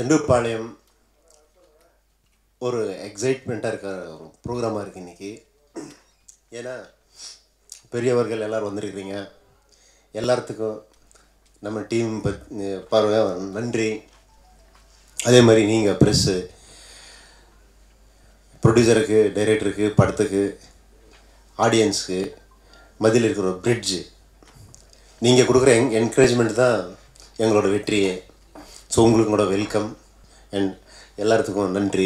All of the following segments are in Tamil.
தண்டுப்பாளையம் ஒரு எக்ஸைட்மெண்ட்டாக இருக்கிற ஒரு ப்ரோக்ராமாக இருக்குது இன்றைக்கி. ஏன்னா பெரியவர்கள் எல்லோரும் வந்திருக்கிறீங்க. எல்லாத்துக்கும் நம்ம டீம் பார்வை நன்றி. அதே மாதிரி நீங்கள் ப்ரெஸ்ஸு, ப்ரொடியூசருக்கு, டைரக்டருக்கு, படத்துக்கு, ஆடியன்ஸுக்கு மதியில் இருக்கிற ஒரு பிரிட்ஜு, நீங்கள் கொடுக்குற என்கரேஜ்மெண்ட் தான் எங்களோட வெற்றியே. ஸோ உங்களுக்கு கூட வெல்கம் அண்ட் எல்லாத்துக்கும் நன்றி.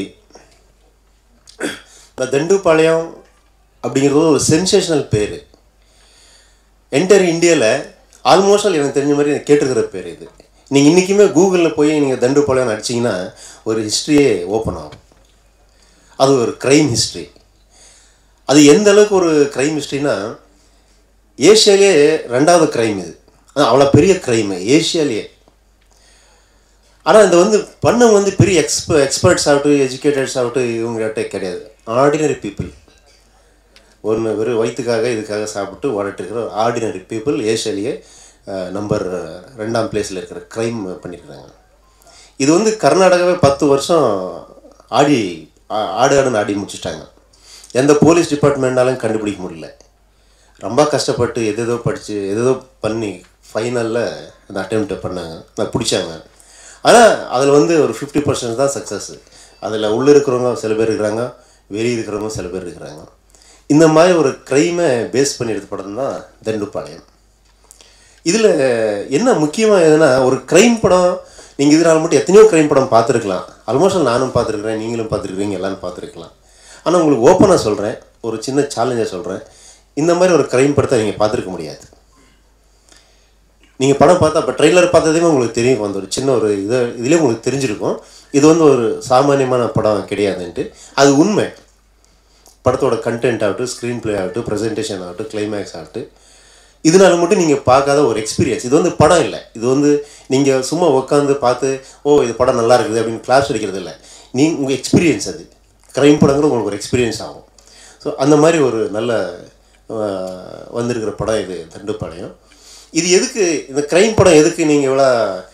இந்த தண்டுப்பாளையம் அப்படிங்கிறது ஒரு சென்சேஷனல் பேர். என்டையர் இந்தியாவில் ஆல்மோஸ்ட் எனக்கு தெரிஞ்ச மாதிரி கேட்டுருக்கிற பேர் இது. நீங்கள் இன்றைக்குமே கூகுளில் போய் நீங்கள் தண்டுப்பாளையம் அடிச்சிங்கன்னா ஒரு ஹிஸ்ட்ரியே ஓப்பன் ஆகும். அது ஒரு க்ரைம் ஹிஸ்ட்ரி. அது எந்த அளவுக்கு ஒரு க்ரைம் ஹிஸ்ட்ரினா, ஏஷியாலே 2வது க்ரைம் இது. அவ்வளோ பெரிய க்ரைமு ஏஷியாலேயே. ஆனால் இந்த பண்ண பெரிய எக்ஸ்பர்ட்ஸ் ஆகட்டும், எஜுகேட்டட்ஸ் ஆகட்டும், இவங்ககிட்ட கிடையாது. ஆர்டினரி பீப்புள், ஒன்று வெறும் வயிற்றுக்காக இதுக்காக சாப்பிட்டு ஓடிட்டு இருக்கிற ஆர்டினரி பீப்புள் ஏஷியாலேயே நம்பர் 2ஆம் பிளேஸில் இருக்கிற க்ரைம் பண்ணியிருக்கிறாங்க. இது கர்நாடகாவே 10 வருஷம் ஆடுன்னு ஆடி முடிச்சுட்டாங்க. எந்த போலீஸ் டிபார்ட்மெண்ட்டாலும் கண்டுபிடிக்க முடியல. ரொம்ப கஷ்டப்பட்டு எதோ படித்து எதோ பண்ணி ஃபைனலில் அந்த அட்டெம்ப்டை பண்ணாங்க, அதை பிடிச்சாங்க. ஆனால் அதில் ஒரு 50% தான் சக்ஸஸ்ஸு. அதில் உள்ளே இருக்கிறவங்க சில பேர் இருக்கிறாங்க, வெளியே இருக்கிறவங்க சில பேர் இருக்கிறாங்க. இந்த மாதிரி ஒரு க்ரைமை பேஸ் பண்ணி எடுத்த படம் தான் தண்டுப்பாளையம். இதில் என்ன முக்கியமாக எதுனா, ஒரு க்ரைம் படம் நீங்கள் இதனால் மட்டும் எத்தனையோ க்ரைம் படம் பார்த்துருக்கலாம். ஆல்மோஸ்ட் நானும் பார்த்துருக்குறேன், நீங்களும் பார்த்துருக்குறீங்க, எல்லோரும் பார்த்துருக்கலாம். ஆனால் உங்களுக்கு ஓப்பனாக சொல்கிறேன், ஒரு சின்ன சேலஞ்சாக சொல்கிறேன், இந்த மாதிரி ஒரு க்ரைம் படத்தை நீங்கள் பார்த்துருக்க முடியாது. நீங்கள் படம் பார்த்தா அப்போ ட்ரெய்லர் பார்த்ததையுமே உங்களுக்கு தெரியும். ஒரு சின்ன ஒரு இதுலேயே உங்களுக்கு தெரிஞ்சிருக்கும் இது ஒரு சாமானியமான படம் கிடையாதுன்ட்டு. அது உண்மை. படத்தோட கண்டென்ட் ஆகட்டும், ஸ்க்ரீன் ப்ளே ஆகட்டும், ப்ரெசன்டேஷன் ஆகட்டும், கிளைமேக்ஸ் ஆகட்டும், இதனால மட்டும் நீங்கள் பார்க்காத ஒரு எக்ஸ்பீரியன்ஸ். இது படம் இல்லை. இது நீங்கள் சும்மா உட்காந்து பார்த்து இது படம் நல்லா இருக்குது அப்படின்னு கிளாஸ் அடிக்கிறது இல்லை. உங்கள் எக்ஸ்பீரியன்ஸ். அது க்ரைம் படங்கிறது உங்களுக்கு ஒரு எக்ஸ்பீரியன்ஸ் ஆகும். ஸோ அந்த மாதிரி ஒரு நல்ல வந்திருக்கிற படம் இது தண்டுப்பாளையம். இது எதுக்கு, இந்த க்ரைம் படம் எதுக்கு நீங்கள் இவ்வளோ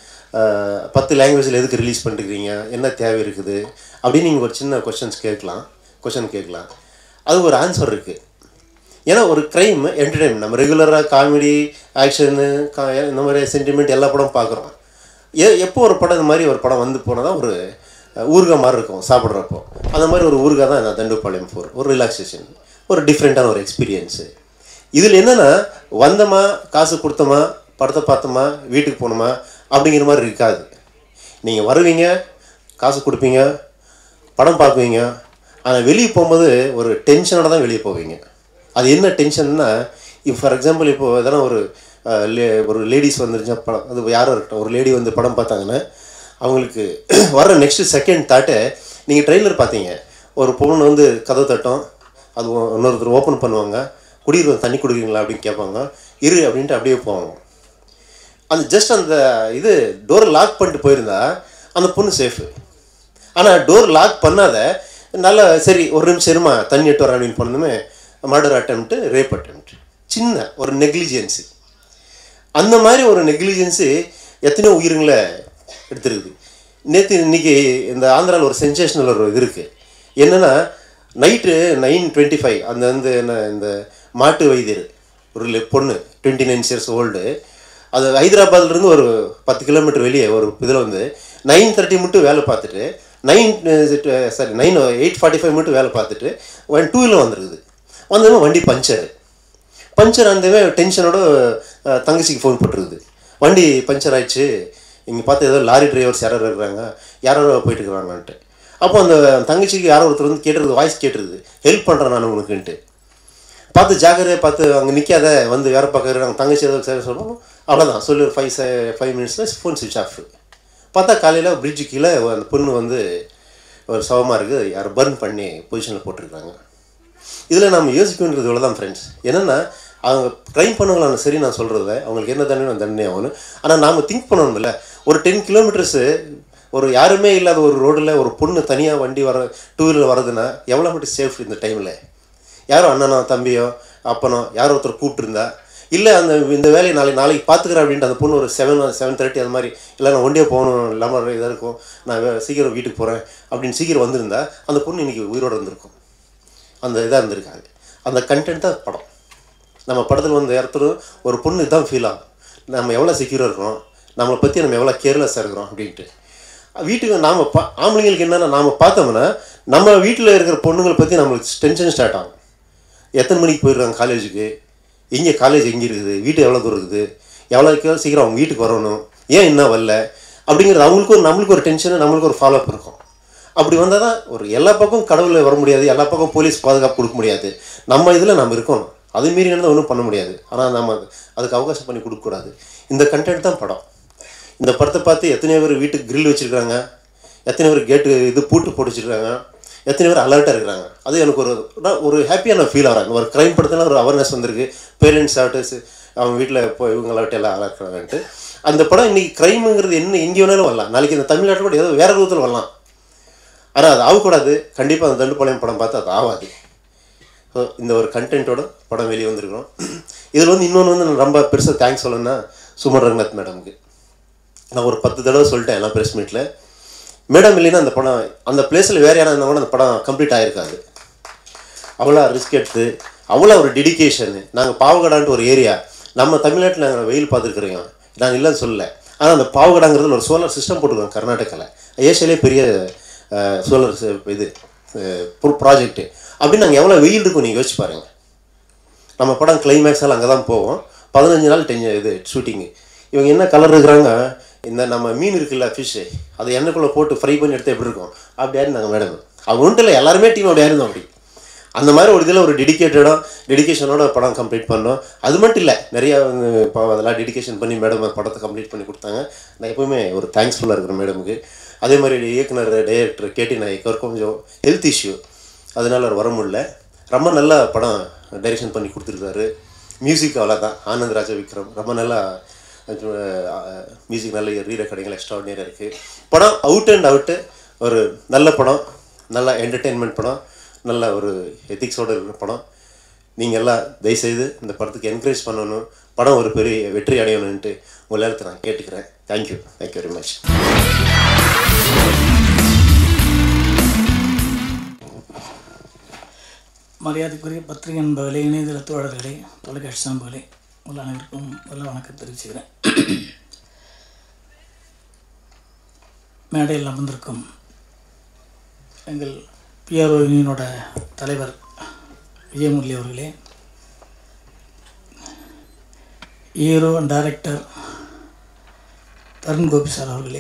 10 லாங்குவேஜில் எதுக்கு ரிலீஸ் பண்ணிருக்கிறீங்க, என்ன தேவை இருக்குது அப்படின்னு நீங்கள் ஒரு சின்ன கொஷன் கேட்கலாம். அது ஒரு ஆன்சர் இருக்குது. ஏன்னா ஒரு க்ரைம் என்டர்டெயின்மெண்ட். நம்ம ரெகுலராக காமெடி, ஆக்ஷனு, இந்த மாதிரி சென்டிமெண்ட் எல்லா படம் பார்க்குறோம். எப்போ ஒரு படம் இந்த மாதிரி ஒரு படம் போனால் தான் ஒரு ஊறுகாய் மாதிரி இருக்கும் சாப்பிட்றப்போ. அந்த மாதிரி ஒரு ஊறுகாய் தான் இந்த தண்டுப்பாளையம் 4. ஒரு ரிலாக்ஸேஷன், ஒரு டிஃப்ரெண்ட்டான ஒரு எக்ஸ்பீரியன்ஸு. இதில் என்னென்னா, வந்தோமா, காசு கொடுத்தோமா, படத்தை பார்த்தோமா, வீட்டுக்கு போனோமா அப்படிங்கிற மாதிரி இருக்காது. நீங்கள் வருவீங்க, காசு கொடுப்பீங்க, படம் பார்க்குவீங்க. ஆனால் வெளியே போகும்போது ஒரு டென்ஷனோட தான் வெளியே போவீங்க. அது என்ன டென்ஷன்னா, ஃபார் எக்ஸாம்பிள் இப்போது எதனா ஒரு லேடிஸ் வந்துருச்சா படம், அது யாரும் இருக்கட்டும், ஒரு லேடி படம் பார்த்தாங்கன்னா அவங்களுக்கு வர நெக்ஸ்ட்டு செகண்ட் தாட்டை, நீங்கள் ட்ரெய்லர் பார்த்தீங்க, ஒரு பொண்ணு கதவு தட்டும், அது இன்னொருத்தர் ஓப்பன் பண்ணுவாங்க, தண்ணி குடிக்கிறீங்களா அப்படின்னு கேட்பாங்க, இரு அப்படின்ட்டு அப்படியே போவாங்க. அந்த டோரை லாக் பண்ணிட்டு போயிருந்தா அந்த பொண்ணு சேஃபு. ஆனால் டோர் லாக் பண்ணாத நல்லா சரி ஒரு நிமிஷம் இருமா தண்ணி எட்டு வர அப்படின்னு பண்ணதுமே மர்டர் அட்டெம்ப்ட்டு, ரேப் அட்டெம்ப்ட். சின்ன ஒரு நெக்லிஜென்ஸு. அந்த மாதிரி ஒரு நெக்லிஜென்ஸு எத்தனையோ உயிருங்களை எடுத்துருக்குது. இன்னைக்கு இந்த ஆந்திராவில் ஒரு சென்சேஷனல் ஒரு இது இருக்குது. என்னென்னா, நைட்டு 9:25 என்ன இந்த மாட்டு வைத்தியர் ஒரு பொண்ணு 29 years ஓல்டு, அது ஹைதராபாத்லேருந்து ஒரு 10 கிலோமீட்டர் வெளியே ஒரு இதில் 9:30 மட்டும் வேலை பார்த்துட்டு 8:45 மட்டும் வேலை பார்த்துட்டு 2 வந்துருக்குது. வந்ததுமே வண்டி பஞ்சர் அந்தவே டென்ஷனோட தங்கச்சிக்கு ஃபோன் போட்டுருக்குது. வண்டி பஞ்சர் ஆயிடுச்சு, இங்கே பார்த்து ஏதோ லாரி டிரைவர்ஸ் யாரோ இருக்கிறாங்க, யாரோ போயிட்டு இருக்கிறாங்கன்ட்டு. அப்போ அந்த தங்கச்சிக்கு யாரோ ஒருத்தர் கேட்டுருக்குது, வாய்ஸ் கேட்டுருக்குது, ஹெல்ப் பண்ணுறேன் நான் உனக்குன்ட்டு. பார்த்து ஜாக்கிரதையாக பார்த்து அங்கே நிற்காத, வேறு பக்கம் நாங்கள் தங்கச்சி ஏதோ சேர சொல்லணும், அவ்வளோதான் சொல்லி ஒரு 5 minutes ஃபோன் சுவிட்ச் ஆஃப். பார்த்தா காலையில் பிரிட்ஜு கீழே அந்த பொண்ணு ஒரு சவமாக இருக்குது, யாரும் பர்ன் பண்ணி பொசிஷனில் போட்டிருக்காங்க. இதில் நம்ம யோசிக்க வேண்டியது இவ்வளோ தான் ஃப்ரெண்ட்ஸ். என்னென்னா, அவங்க க்ரைம் பண்ணவங்களான சரி நான் சொல்கிறத, அவங்களுக்கு என்ன தண்டனை ஆகணும். ஆனால் நாம் திங்க் பண்ணணும் இல்லை, ஒரு 10 கிலோமீட்டர்ஸு ஒரு யாருமே இல்லாத ஒரு ரோடில் ஒரு பொண்ணு தனியாக வண்டி 2 வீலர் வருதுன்னா எவ்வளோ மட்டும் சேஃப் இந்த டைமில்? யாரோ அண்ணனோ தம்பியோ அப்பனோ யாரோ ஒருத்தர் கூப்பிட்டுருந்தா, இல்லை இந்த வேலையை நாளைக்கு பார்த்துக்கிறேன் அப்படின்ட்டு அந்த பொண்ணு ஒரு 7:30 அது மாதிரி இல்லை நான் ஒன்றே போகணும் இல்லாமல் இதாக இருக்கும் நான் சீக்கிரம் வீட்டுக்கு போகிறேன் அப்படின்னு சீக்கிரம் வந்திருந்தா அந்த பொண்ணு இன்றைக்கி உயிரோடு இருந்திருக்கும். அந்த இதாக இருந்திருக்காங்க. அந்த கண்டென்ட் தான் படம். நம்ம படத்தில் வந்து இடத்துல ஒரு பொண்ணு இதுதான் ஃபீல் ஆகும், நம்ம எவ்வளோ செக்யூராக இருக்கிறோம், நம்மளை பற்றி நம்ம எவ்வளோ கேர்லெஸ்ஸாக இருக்கிறோம் அப்படின்ட்டு. வீட்டுக்கு நாம் ஆம்பளைங்களுக்கு என்னென்னா நாம் பார்த்தோம்னா நம்ம வீட்டில் இருக்கிற பொண்ணுங்களை பற்றி நம்மளுக்கு டென்ஷன் ஸ்டார்ட் ஆகும். எத்தனை மணிக்கு போயிடுறாங்க காலேஜுக்கு, எங்கே காலேஜ் எங்கே இருக்குது, வீட்டு எவ்வளோ தூரம் இருக்குது, எவ்வளோக்கு சீக்கிரம் அவங்க வீட்டுக்கு வரணும், ஏன் இன்னும் வரல அப்படிங்கிறது அவங்களுக்கு நம்மளுக்கு ஒரு டென்ஷனு, நம்மளுக்கு ஒரு ஃபாலோ அப் இருக்கும். அப்படி வந்தால் தான் ஒரு எல்லா பக்கம் கடவுளை வர முடியாது, எல்லா பக்கம் போலீஸ் பாதுகாப்பு கொடுக்க முடியாது. நம்ம இதில் நம்ம இருக்கணும், அது மீறி நடந்தால் ஒன்றும் பண்ண முடியாது. ஆனால் நம்ம அதுக்கு அவகாசம் பண்ணி கொடுக்கக்கூடாது. இந்த கண்டென்ட் தான் படம். இந்த படத்தை பார்த்து எத்தனை பேர் வீட்டுக்கு கிரில் வச்சுருக்காங்க, எத்தனை பேர் கேட்டு இது பூட்டு போட்டு வச்சுருக்காங்க, எத்தனை பேர் அலர்ட்டாக இருக்கிறாங்க. அது எனக்கு ஒரு ஹாப்பியான ஃபீல் ஆகிறாங்க. ஒரு க்ரைம் படத்தில் ஒரு அவேர்னஸ் வந்திருக்கு, பேரண்ட்ஸ் ஆகட்டும் அவங்க வீட்டில் இப்போ இவங்களாகட்டும் எல்லாம் அலர்ட்டாகன்ட்டு. அந்த படம் இன்றைக்கி க்ரைமுங்கிறது என்ன எங்கே வேணாலும் வரலாம், நாளைக்கு இந்த தமிழ்நாட்டில் கூட ஏதோ வேறு விதத்தில் வரலாம். ஆனால் அது ஆகக்கூடாது. கண்டிப்பாக அந்த தண்டுப்பாளையம் படம் பார்த்து அது ஆகாது. ஸோ இந்த ஒரு கண்டென்ட்டோட படம் வெளியே வந்திருக்கிறோம். இதில் வந்து இன்னொன்று வந்து நான் ரொம்ப பெருசாக தேங்க்ஸ் சொல்லணும்னா சுமன் ரங்கநாத் மேடமுக்கு. நான் ஒரு 10 தடவை சொல்லிட்டேன் எல்லாம் ப்ரெஸ் மீட்டில். மேடம் இல்லைன்னா அந்த படம் அந்த பிளேஸில் வேறு யாராக இருந்தால் கூட அந்த படம் கம்ப்ளீட் ஆகிருக்காது. அவ்வளோ ரிஸ்க் எடுத்து அவ்வளோ ஒரு டெடிக்கேஷனு. நாங்கள் பாவகடான்ட்டு ஒரு ஏரியா, நம்ம தமிழ்நாட்டில் நாங்கள் வெயில் பார்த்துருக்குறோங்க, நான் இல்லைன்னு சொல்லலை. ஆனால் அந்த பாவகடாங்கிறது ஒரு சோலார் சிஸ்டம் போட்டுருக்கோம் கர்நாடகாவில், ஏஷியாலே பெரிய சோலார் இது ப்ராஜெக்ட்டு. அப்படின்னு நாங்கள் எவ்வளோ வெயில் இருக்கும் நீங்கள் யோசிச்சு பாருங்கள். நம்ம படம் கிளைமேக்ஸால் அங்கே தான் போவோம். 15 நாள் இது ஷூட்டிங்கு. இவங்க என்ன கலர் இருக்கிறாங்க, இந்த நம்ம மீன் இருக்குல்ல ஃபிஷ்ஷு, அதை எண்ணெய்க்குள்ளே போட்டு ஃப்ரை பண்ணி எடுத்தால் எப்படி இருக்கும் அப்படி இருந்தாங்க மேடம். அவங்க ஒன்றும் இல்லை, எல்லாருமே டீம் அப்படி இருந்தோம். அப்படி அந்த மாதிரி ஒரு இதில் ஒரு டெடிக்கேஷனோட படம் கம்ப்ளீட் பண்ணோம். அது மட்டும் இல்லை, நிறையா இப்போ அதெல்லாம் டெடிக்கேஷன் பண்ணி மேடம் படத்தை கம்ப்ளீட் பண்ணி கொடுத்தாங்க. நான் எப்போவுமே ஒரு தேங்க்ஸ்ஃபுல்லாக இருக்கிறேன் மேடமுக்கு. அதே மாதிரி இயக்குனர் டைரக்டர் கேடி நாயக் அவர் கொஞ்சம் ஹெல்த் இஷ்யூ, அதனால் அவர் வர முடியல. ரொம்ப நல்லா படம் டைரெக்ஷன் பண்ணி கொடுத்துருக்காரு. மியூசிக் அவ்வளோதான், ஆனந்த் ராஜா விக்ரம் ரொம்ப நல்லா மியூசிக், நல்ல ரீ ரெக்கார்டிங்கில் எக்ஸ்ட்ராடினரியாக இருக்குது. படம் அவுட் அண்ட் அவுட்டு ஒரு நல்ல படம், நல்ல என்டர்டெயின்மெண்ட் படம், நல்ல ஒரு எத்திக்ஸோடு இருக்கிற படம். நீங்கள் எல்லாம் தயவுசெய்து இந்த படத்துக்கு என்கரேஜ் பண்ணணும், படம் ஒரு பெரிய வெற்றி அடையணுன்ட்டு உங்கள் நேரத்தை நான் கேட்டுக்கிறேன். Thank you very much. மரியாதைக்குரிய பத்திரிகை நண்பர்களே, இணையதள தோழர்களே, தொலைக்காட்சி நண்பர்களே, உங்கள் அனைவருக்கும் நல்ல வணக்கம் தெரிவிச்சுக்கிறேன். மேடையில் அமர்ந்திருக்கும் எங்கள் பிஆர்ஓ யூனியனோட தலைவர் விஜயமுரளி அவர்களே, hero and director Tarun Gopi sir அவர்களே,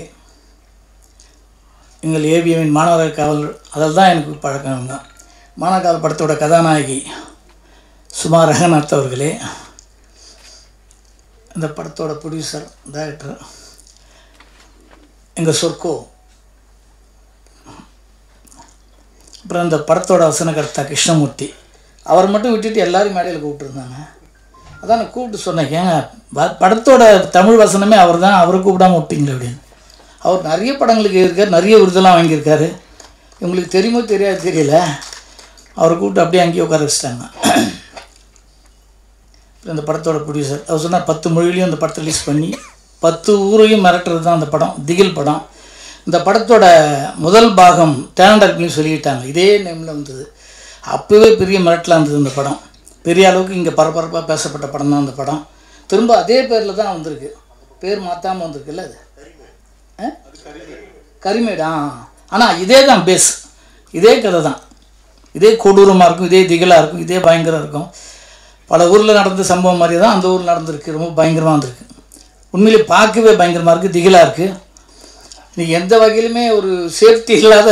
எங்கள் ஏவிஎம்மின் மாணவர் காவல், அதில் தான் எனக்கு பழக்கம் தான். மாணவர் காவல் படத்தோட கதாநாயகி சுமா ரங்கநாத் அவர்களே, இந்த படத்தோட ப்ரொடியூசர் டைரக்டர் எங்கள் சொர்க்கோ, அப்புறம் இந்த படத்தோட வசனகர்த்தா கிருஷ்ணமூர்த்தி, அவர் மட்டும் விட்டுட்டு எல்லாரும் மேடையில் கூப்பிட்டுருந்தாங்க. அதான் நான் கூப்பிட்டு சொன்னேன், ஏங்க படத்தோட தமிழ் வசனமே அவர் தான், அவரை கூப்பிடாமல் விட்டீங்களே அப்படின்னு. அவர் நிறைய படங்களுக்கு இருக்கார், நிறைய விருதெல்லாம் வாங்கியிருக்காரு. இவங்களுக்கு தெரியுமோ தெரியாது தெரியல, அவரை கூப்பிட்டு அப்படியே அங்கேயே உட்கார வச்சுட்டாங்க. இந்த படத்தோட ப்ரொடியூசர் அவர் சொன்னால் 10 மொழியிலையும் இந்த படத்தை ரிலீஸ் பண்ணி 10 ஊரையும் மிரட்டுறது தான் அந்த படம், திகில் படம். இந்த படத்தோட முதல் பாகம் தேனண்டர்லையும் சொல்லிக்கிட்டாங்க, இதே நேமில் வந்தது. அப்போவே பெரிய மிரட்டலாக இருந்தது இந்த படம், பெரிய அளவுக்கு இங்கே பரபரப்பாக பேசப்பட்ட படம் தான் அந்த படம். திரும்ப அதே பேரில் தான் வந்திருக்கு, பேர் மாற்றாமல் வந்திருக்குல்ல அது கரிமேடா. ஆனால் இதே தான் பேஸ், இதே கதை தான், இதே கொடூரமாக இருக்கும், இதே திகிலாக இருக்கும், இதே பயங்கரம் இருக்கும். பல ஊரில் நடந்த சம்பவம் மாதிரி தான் அந்த ஊரில் நடந்திருக்கு, ரொம்ப பயங்கரமாக இருந்திருக்கு. உண்மையிலே பார்க்கவே பயங்கரமாக இருக்குது, திகிலாக இருக்குது. இன்றைக்கி எந்த வகையிலுமே ஒரு சேஃப்டி இல்லாத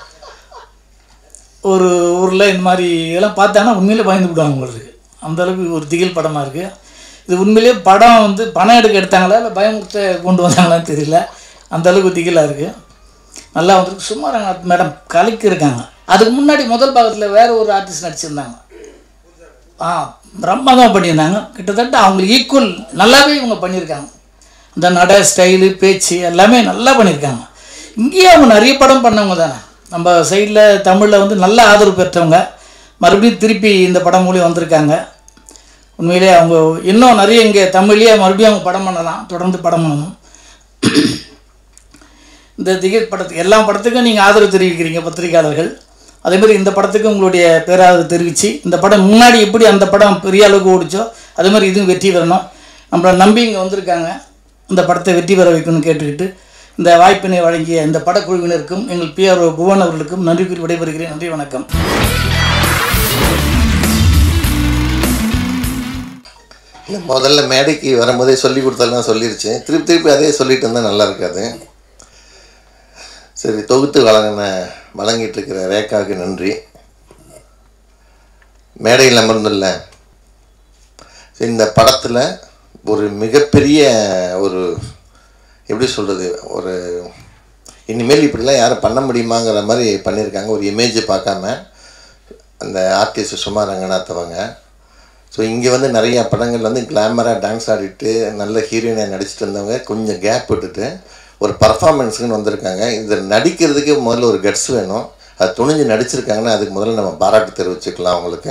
ஒரு ஊரில் இந்த மாதிரி எல்லாம் பார்த்தாங்கன்னா உண்மையிலே பயந்து விடுவாங்க உங்களுக்கு, அந்தளவுக்கு ஒரு திகில் படமாக இருக்குது. இது உண்மையிலே படம் வந்து பணம் எடுத்தாங்களா இல்லை பயமுறுத்த கொண்டு வந்தாங்களான்னு தெரியல, அந்தளவுக்கு திகிலாக இருக்குது. நல்லா வந்துருக்கு. சும்மா ரங்கநாத் மேடம் கலக்கி இருக்காங்க. அதுக்கு முன்னாடி முதல் பாகத்தில் வேறு ஒரு ஆர்டிஸ்ட் நடிச்சிருந்தாங்க, பிரம்மாதமாக பண்ணியிருந்தாங்க. கிட்டத்தட்ட அவங்களுக்கு ஈக்குவல் நல்லாவே இவங்க பண்ணியிருக்காங்க. இந்த நடை, ஸ்டைலு, பேச்சு எல்லாமே நல்லா பண்ணியிருக்காங்க. இங்கேயே அவங்க நிறைய படம் பண்ணவங்க தானே, நம்ம சைடில் தமிழில் வந்து நல்ல ஆதரவு பெற்றவங்க. மறுபடியும் திருப்பி இந்த படம் மூலியம் வந்திருக்காங்க. உண்மையிலே அவங்க இன்னும் நிறைய இங்கே தமிழ்லேயே மறுபடியும் அவங்க படம் பண்ணலாம், தொடர்ந்து படம் பண்ணணும். இந்த திகில் படத்துக்கு எல்லா படத்துக்கும் நீங்கள் ஆதரவு தெரிவிக்கிறீங்க பத்திரிகையாளர்கள். அதேமாதிரி இந்த படத்துக்கு உங்களுடைய பேராதரவு தெரிவித்து இந்த படம் முன்னாடி எப்படி அந்த படம் பெரிய அளவுக்கு ஓடிச்சோ அதே மாதிரி இதுவும் வெற்றி பெறணும். நம்மளை நம்பி இங்கே வந்திருக்காங்க, இந்த படத்தை வெற்றி பெற வைக்கணும்னு கேட்டுக்கிட்டு இந்த வாய்ப்பினை வழங்கிய இந்த படக்குழுவினருக்கும் எங்கள் PRO புவன் அவர்களுக்கும் நன்றி கூறி விடைபெறுகிறேன். நன்றி, வணக்கம். இல்லை, முதல்ல மேடைக்கு வரும்போதே சொல்லி கொடுத்தாலாம் சொல்லிருச்சு, திருப்பி அதே சொல்லிட்டு இருந்தால் நல்லா இருக்காது. சரி, தொகுத்து வழங்கிட்டு இருக்கிற ரேகாவுக்கு நன்றி. மேடையில் அமர்ந்துள்ள இந்த படத்தில் ஒரு மிகப்பெரிய ஒரு எப்படி சொல்கிறது, ஒரு இனிமேல் இப்படிலாம் யாரும் பண்ண முடியுமாங்கிற மாதிரி பண்ணியிருக்காங்க. ஒரு இமேஜை பார்க்காம அந்த ஆர்டிஸ்ட் சுமா ரங்கநாத் அவங்க. ஸோ இங்கே வந்து நிறையா படங்கள் வந்து கிளாமராக டான்ஸ் ஆடிட்டு நல்ல ஹீரோயினாக நடிச்சிட்டு இருந்தவங்க கொஞ்சம் கேப் விட்டுட்டு ஒரு பர்ஃபார்மன்ஸுக்குன்னு வந்திருக்காங்க. இதில் நடிக்கிறதுக்கு முதல்ல ஒரு கட்ஸ் வேணும், அது துணிஞ்சு நடிச்சிருக்காங்கன்னா அதுக்கு முதல்ல நம்ம பாராட்டு தெரிவிச்சுக்கலாம் அவங்களுக்கு.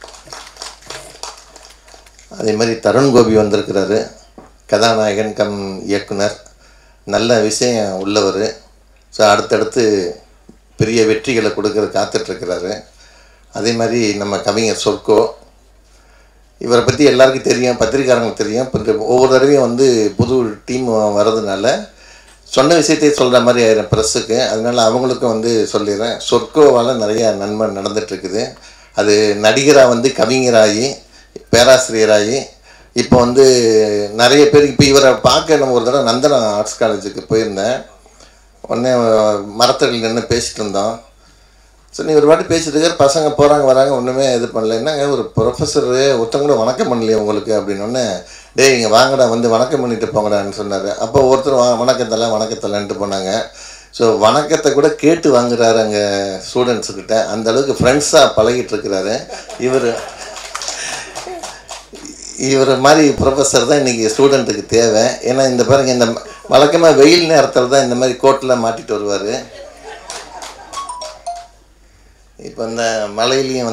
அதே மாதிரி தருண் கோபி வந்திருக்கிறாரு, கதாநாயகன் கம் இயக்குனர், நல்ல விஷயம் உள்ளவர். ஸோ அடுத்தடுத்து பெரிய வெற்றிகளை கொடுக்கறது காத்துட்ருக்கிறாரு. அதே மாதிரி நம்ம கவிஞர் சொர்க்கோ, இவரை பற்றி எல்லாருக்கும் தெரியும், பத்திரிக்காரங்களுக்கு தெரியும். ஒவ்வொரு தடவையும் வந்து புது டீம் வர்றதுனால சொன்ன விஷயத்தையே சொல்கிற மாதிரி ஆயிரும் ப்ரெஸ்ஸுக்கு. அதனால் அவங்களுக்கும் வந்து சொல்லிடுறேன், சொர்க்கோவால் நிறையா நன்மை நடந்துகிட்ருக்குது. அது நடிகராக வந்து கவிஞராகி பேராசிரியராகி இப்போ வந்து நிறைய பேர் இப்போ இவரை பார்க்க நம்ம ஒரு தடவை நந்தனா ஆர்ட்ஸ் காலேஜுக்கு போயிருந்தேன். உடனே மரத்தடியில் நின்று பேசிகிட்டு இருந்தோம். சரி, இவர் பாட்டு பேசிட்டு இருக்கார், பசங்க போகிறாங்க வராங்க, ஒன்றுமே இது பண்ணல. என்னங்க ஒரு ப்ரொஃபஸரு ஒருத்தங்க கூட வணக்கம் பண்ணலையே உங்களுக்கு அப்படின்னோடனே, டேய் இங்கே வாங்கடா வந்து வணக்கம் பண்ணிட்டு போங்கடான்னு சொன்னார். அப்போ ஒருத்தர் வணக்கத்தலைன்ட்டு போனாங்க. ஸோ வணக்கத்தை கூட கேட்டு வாங்குறாரு அங்கே ஸ்டூடெண்ட்ஸுக்கிட்ட, அந்தளவுக்கு ஃப்ரெண்ட்ஸாக பழகிட்டு இருக்கிறாரு. இவர் மாதிரி ப்ரொஃபஸர் தான் இன்றைக்கி ஸ்டூடெண்ட்டுக்கு தேவை. ஏன்னா இந்த பாருங்கள், இந்த வழக்கமாக வெயில் நேரத்தில் தான் இந்த மாதிரி கோட்டில் மாட்டிட்டு வருவார். இப்போ இந்த மலையிலையும்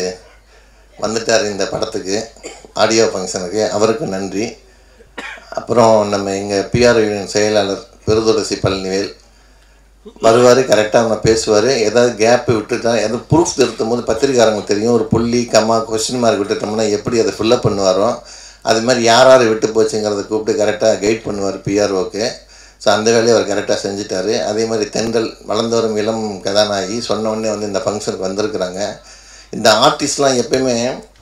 வந்துட்டார் இந்த படத்துக்கு, ஆடியோ ஃபங்க்ஷனுக்கு, அவருக்கு நன்றி. அப்புறம் நம்ம எங்கள் PRO யூனியன் செயலாளர் பெருதுளசி பழனிவேல் வருவார், கரெக்டாக அவனை பேசுவார். ஏதாவது கேப்பு விட்டுட்டா எதாவது ப்ரூஃப் திருத்தும் போது பத்திரிக்காரங்களுக்கு தெரியும், ஒரு புள்ளி கம்மா கொஸ்டின் மார்க் விட்டுட்டோம்னா எப்படி அதை ஃபில்லப் பண்ணுவாரோ அது மாதிரி யார் விட்டு போச்சுங்கிறத கூப்பிட்டு கரெக்டாக கைட் பண்ணுவார் PROக்கு. ஸோ அந்த வேலையை அவர் கரெக்டாக செஞ்சுட்டார். அதே மாதிரி தென்றல் வளர்ந்தவரும் இளம் கதாநாயகி சொன்ன உடனே இந்த ஃபங்க்ஷனுக்கு வந்திருக்கிறாங்க. இந்த ஆர்டிஸ்ட்லாம் எப்பயுமே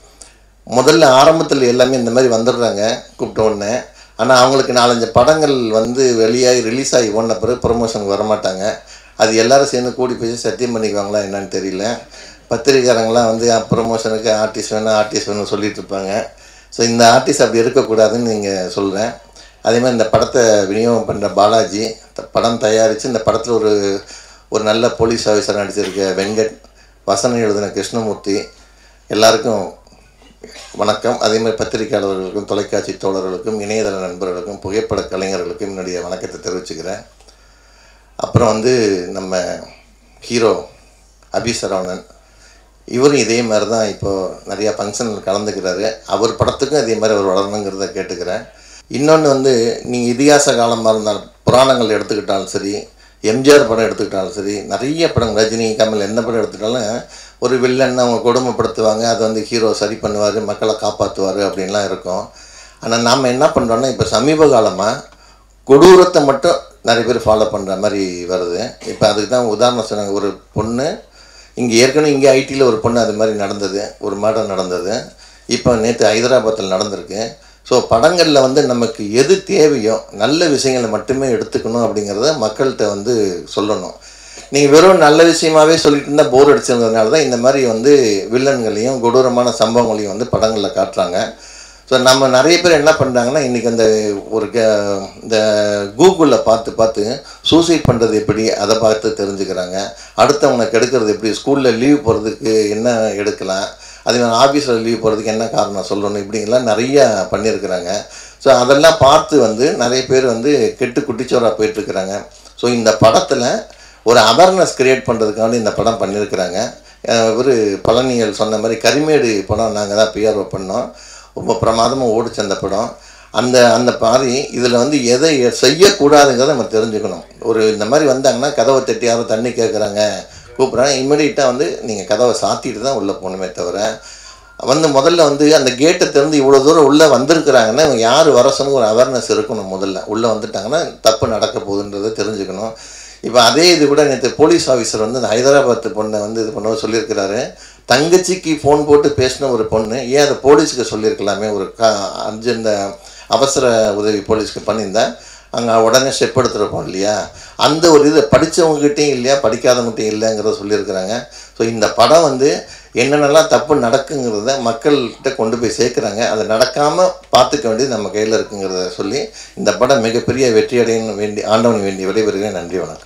முதல்ல ஆரம்பத்தில் எல்லாமே இந்த மாதிரி வந்துடுறாங்க கூப்பிட்ட உடனே. ஆனால் அவங்களுக்கு 4-5 படங்கள் வெளியாகி ரிலீஸ் ஆகி ஓடின பிறகு ப்ரொமோஷனுக்கு வரமாட்டாங்க. அது எல்லோரும் சேர்ந்து கூடி போய் சத்தியம் பண்ணிக்குவாங்களா என்னன்னு தெரியல. பத்திரிக்காரங்களாம் ப்ரொமோஷனுக்கு ஆர்டிஸ்ட் வேணும்னு சொல்லிட்டு இருப்பாங்க. ஸோ இந்த ஆர்டிஸ்ட் அப்படி இருக்கக்கூடாதுன்னு நீங்கள் சொல்கிறேன். அதே மாதிரி இந்த படத்தை விநியோகம் பண்ணுற பாலாஜி, படம் தயாரித்து இந்த படத்தில் ஒரு நல்ல போலீஸ் ஆஃபீஸர் நடிச்சிருக்க வெங்கட், வசனம் எழுதின கிருஷ்ணமூர்த்தி, எல்லாருக்கும் வணக்கம். அதே மாதிரி பத்திரிகையாளர்களுக்கும் தொலைக்காட்சி தோழர்களுக்கும் இணையதள நண்பர்களுக்கும் புகைப்பட கலைஞர்களுக்கும் என்னுடைய வணக்கத்தை தெரிவிச்சுக்கிறேன். அப்புறம் நம்ம ஹீரோ அபிசரவணன், இவரும் இதே மாதிரி தான் இப்போது நிறையா ஃபங்க்ஷனில் கலந்துக்கிறாரு. அவர் படத்துக்கும் இதே மாதிரி அவர் வளரணுங்கிறத கேட்டுக்கிறேன். இன்னொன்று நீங்கள் இதிகாச காலமாக இருந்தாலும் புராணங்கள் எடுத்துக்கிட்டாலும் சரி, எம்ஜிஆர் படம் எடுத்துக்கிட்டாலும் சரி, நிறைய படம் ரஜினி கமல் எந்த படம் எடுத்துக்கிட்டாலும் ஒரு வில்லன் அவங்க கொடுமைப்படுத்துவாங்க, அது ஹீரோ சரி பண்ணுவார், மக்களை காப்பாற்றுவார் அப்படின்லாம் இருக்கும். ஆனால் நாம் என்ன பண்ணுறோன்னா இப்போ சமீப காலமாக கொடூரத்தை மட்டும் நிறைய பேர் ஃபாலோ பண்ணுற மாதிரி வருது. இப்போ அதுக்கு தான் உதாரணம் சொன்னாங்க, ஒரு பொண்ணு ஏற்கனவே இங்கே ஐடியில் ஒரு பொண்ணு அது மாதிரி நடந்தது, ஒரு மர்டர் நடந்தது. இப்போ நேற்று ஹைதராபாத்தில் நடந்திருக்கு. ஸோ படங்களில் நமக்கு எது தேவையோ நல்ல விஷயங்களை மட்டுமே எடுத்துக்கணும் அப்படிங்கிறத மக்கள்கிட்ட சொல்லணும். நீங்கள் வெறும் நல்ல விஷயமாகவே சொல்லிட்டு இருந்தால் போர் அடிச்சுங்கிறதுனால தான் இந்த மாதிரி வில்லன்களையும் கொடூரமான சம்பவங்களையும் படங்களில் காட்டுறாங்க. ஸோ நம்ம நிறைய பேர் என்ன பண்ணுறாங்கன்னா, இன்றைக்கி இந்த கூகுளில் பார்த்து சூசைட் பண்ணுறது எப்படி அதை பார்த்து தெரிஞ்சுக்கிறாங்க. அடுத்தவங்களை கெடுக்கிறது எப்படி, ஸ்கூலில் லீவ் போகிறதுக்கு என்ன எடுக்கலாம், அதே மாதிரி ஆஃபீஸில் லீவ் போகிறதுக்கு என்ன காரணம் சொல்லணும், இப்படிங்கெல்லாம் நிறையா பண்ணியிருக்கிறாங்க. ஸோ அதெல்லாம் பார்த்து நிறைய பேர் கெட்டு குட்டிச்சோராக போயிட்டுருக்குறாங்க. ஸோ இந்த படத்தில் ஒரு அவேர்னஸ் க்ரியேட் பண்ணுறதுக்காக இந்த படம் பண்ணியிருக்கிறாங்க. ஒரு பழனிகள் சொன்ன மாதிரி கரிமேடு படம் நாங்கள் தான் PRO பண்ணோம். ரொம்ப பிரமாதமாக ஓடிச்சு அந்த படம். அந்த மாதிரி இதில் வந்து எதை செய்யக்கூடாதுங்கிறத நம்ம தெரிஞ்சுக்கணும். ஒரு இந்த மாதிரி வந்தாங்கன்னா கதவை தட்டி யாரும் தண்ணி கேட்குறாங்க கூப்பிட்றாங்க, இம்மிடியட்டாக வந்து நீங்கள் கதவை சாத்திட்டு தான் உள்ளே போகணுமே தவிர முதல்ல வந்து அந்த கேட்டை திறந்து இவ்வளோ தூரம் உள்ளே வந்திருக்கிறாங்கன்னா இவங்க யார் வரசன்னு ஒரு அவேர்னஸ் இருக்கணும். முதல்ல உள்ளே வந்துட்டாங்கன்னா தப்பு நடக்க போகுதுன்றதை தெரிஞ்சுக்கணும். இப்போ அதே இது கூட நேற்று போலீஸ் ஆஃபீஸர் வந்து இந்த ஹைதராபாத்து பொண்ணை வந்து இது பண்ண சொல்லியிருக்கிறாரு. தங்கச்சிக்கு ஃபோன் போட்டு பேசின ஒரு பொண்ணு ஏன் அதை போலீஸுக்கு சொல்லியிருக்கலாமே, ஒரு இந்த அவசர உதவி போலீஸ்க்கு பண்ணியிருந்தா அங்கே உடனே ஸ்டெப் எடுத்துருப்போம் இல்லையா. அந்த ஒரு இதை படித்தவங்ககிட்டையும் இல்லையா படிக்காதவங்ககிட்டையும் இல்லைங்கிறத சொல்லியிருக்கிறாங்க. ஸோ இந்த படம் வந்து என்னென்னலாம் தப்பு நடக்குங்கிறத மக்கள்கிட்ட கொண்டு போய் சேர்க்குறாங்க. அதை நடக்காமல் பார்த்துக்க வேண்டியது நம்ம கையில் இருக்குங்கிறத சொல்லி இந்த படம் மிகப்பெரிய வெற்றி அடையணும் வேண்டி ஆண்டவன் வேண்டி விடைபெறுகிறேன். நன்றி, வணக்கம்.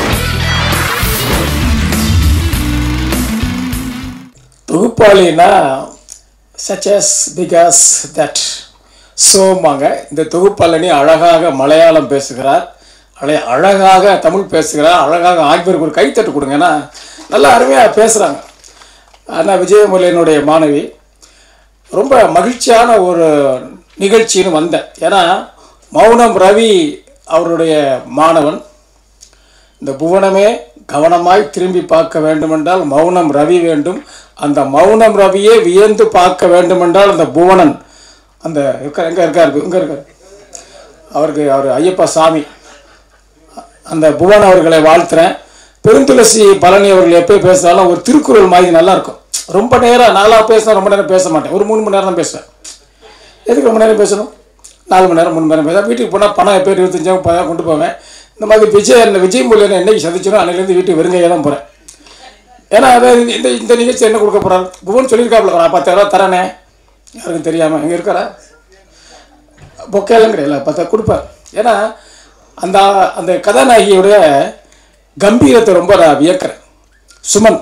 தொகுப்பாளினா சச்சஸ் பிகாஸ் தட் சோமாங்க. இந்த தொகுப்பாளனி அழகாக மலையாளம் பேசுகிறார், அழகாக தமிழ் பேசுகிறார், அழகாக ஆகியோருக்கு ஒரு கைத்தட்டு கொடுங்க. ஏன்னா நல்லா அருமையாக பேசுகிறாங்க. ஆனால் விஜயமுரளியினுடைய மாணவி ரொம்ப மகிழ்ச்சியான ஒரு நிகழ்ச்சின்னு வந்தேன். ஏன்னா மௌனம் ரவி அவருடைய மாணவன். இந்த புவனமே கவனமாய் திரும்பி பார்க்க வேண்டுமென்றால் மௌனம் ரவி வேண்டும். அந்த மௌனம் ரவியே வியந்து பார்க்க வேண்டுமென்றால் அந்த புவனன் அந்த இங்கே இருக்கார் அவர் ஐயப்பா சாமி. அந்த புவன் அவர்களை வாழ்த்துறேன். பெருந்துளசி பழனி அவர்கள் எப்போ பேசுனாலும் ஒரு திருக்குறள் மாதிரி நல்லாயிருக்கும். ரொம்ப நேரம் நாளாக பேசினா ரொம்ப நேரம் பேச மாட்டேன், ஒரு 3 மணி நேரம் தான் பேசுவேன். எதுக்கு ரொம்ப நேரம் பேசணும்? 4 மணி நேரம் 3 மணி நேரம் பேசுவேன். வீட்டுக்கு போனால் பணம் எப்போ 25 10 கொண்டு போவேன். இந்த மாதிரி விஜயமுரளியை என்னைக்கு சந்திச்சிடும் அன்னையிலேருந்து வீட்டுக்கு வெறுங்கையாக தான் போகிறேன். ஏன்னா அதை இந்த நிகழ்ச்சி என்ன கொடுக்க போகிறார் புவன் சொல்லியிருக்காப்புல, நான் 10,000 தரேனே, யாருக்கும் தெரியாமல் இங்கே இருக்கிறா பொக்கையெல்லாம் கிடையாது, 10 கொடுப்பேன். ஏன்னா அந்த அந்த கதாநாயகியோடைய கம்பீரத்தை ரொம்ப நான் வியக்கிறேன். சுமன்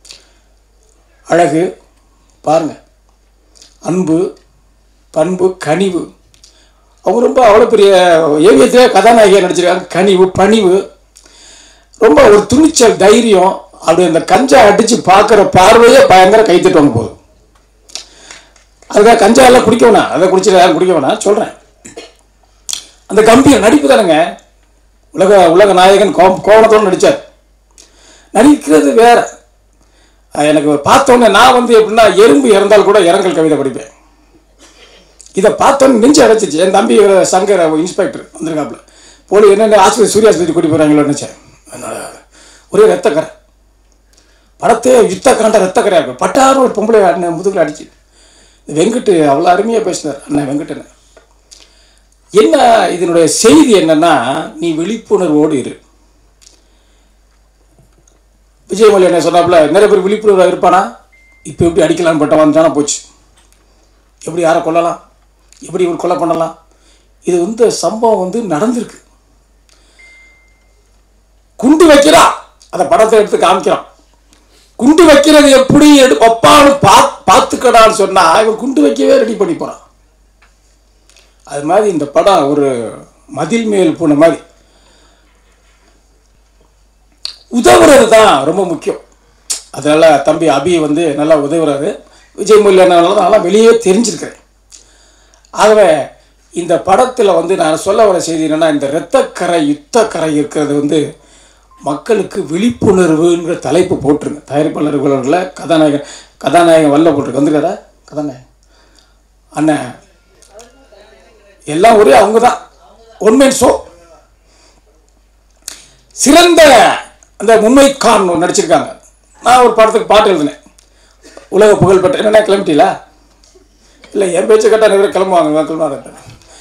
அழகு பாருங்க, அன்பு பண்பு கனிவு, அவங்க ரொம்ப அவ்வளோ பெரிய ஏவியத்திலே கதாநாயகியாக நடிச்சிருக்காங்க. கனிவு பணிவு, ரொம்ப ஒரு துணிச்சல் தைரியம். அப்படி அந்த கஞ்சா அடித்து பார்க்குற பார்வையே பயங்கர கைத்தட்டுவாங்க போதும். அதுக்காக கஞ்சா எல்லாம் குடிக்க வேணாம், அதை குடிச்சிட்டு யாரும் குடிக்க வேணாம் சொல்கிறேன். அந்த கம்பீர நடிப்பு தானுங்க. உலக நாயகன் கோவணத்தோடு நடித்தார். நடிக்கிறது வேற. எனக்கு பார்த்தோன்னே நான் வந்து எப்படின்னா எறும்பு இறந்தால் கூட இரங்கல் கவிதை படிப்பேன். இதை பார்த்தோன்னு நெஞ்சு அடைச்சிச்சு. என் தம்பி சங்கர் இன்ஸ்பெக்டர் வந்திருக்காப்புல, போலி என்னென்ன ஆஸ்பத்திரி சூரிய ஆஸ்பத்திரி கூட்டி போகிறாங்களோ நினச்சேன். ஒரே ரத்தக்கரை படத்தே யுத்த காண்ட ரத்தக்கரையாக இருக்கும். பட்டாரும் ஒரு பொம்பளை அண்ணன் முதுகில் அடிச்சு. வெங்கட்டு அவ்வளோ அருமையாக பேசினார் அண்ணன் வெங்கட்டுன்னு. என்ன இதனுடைய செய்தி என்னன்னா, நீ விழிப்புணர்வோடு இரு. விஜயமுரளி என்ன சொன்னாப்புல, நிறைய பேர் விழிப்புணர்வாக இருப்பானா, இப்போ எப்படி அடிக்கலான்னு பட்ட வந்தானா போச்சு, எப்படி யாரை கொல்லலாம், எப்படி இவர் கொலை பண்ணலாம். இது வந்து சம்பவம் வந்து நடந்திருக்கு. குண்டு வைக்கிறான், அந்த படத்தை எடுத்து காமிக்கிறான். குண்டு வைக்கிறது எப்படி வைப்பான்னு பார்த்துக்கடான்னு சொன்னா இவன் குண்டு வைக்கவே ரெடி பண்ணி போறான். அது மாதிரி இந்த படம் ஒரு மதில் மேல் போன மாதிரி உதவுறது தான் ரொம்ப முக்கியம். அதனால் தம்பி அபி வந்து நல்லா உதவுறாரு. விஜயமுரளி நல்லா வெளியே தெரிஞ்சிருக்கிறேன். ஆகவே இந்த படத்தில் வந்து நான் சொல்ல வர செய்தி என்னென்னா, இந்த இரத்தக்கரை யுத்தக்கரை இருக்கிறது வந்து மக்களுக்கு விழிப்புணர்வுங்கிற தலைப்பு போட்டுருங்க. தயாரிப்பாளர்களை கதாநாயகன் வல்ல போட்டிருக்கு வந்துருக்காரா கதாநாயகன் அண்ணன் எல்லாம் ஒரே அவங்க தான். ஒன்மேன் ஷோ சிறந்த அந்த முன்மைக்கான் நடிச்சிருக்காங்க. நான் ஒரு படத்துக்கு பாட்டு எழுதினேன், உலக புகழ்பெற்ற. என்னென்ன கிளம்பிட்டீங்களா? இல்லை, என் பேச்சு கேட்டால் நிறைய கிளம்புவாங்க. கிளம்பாத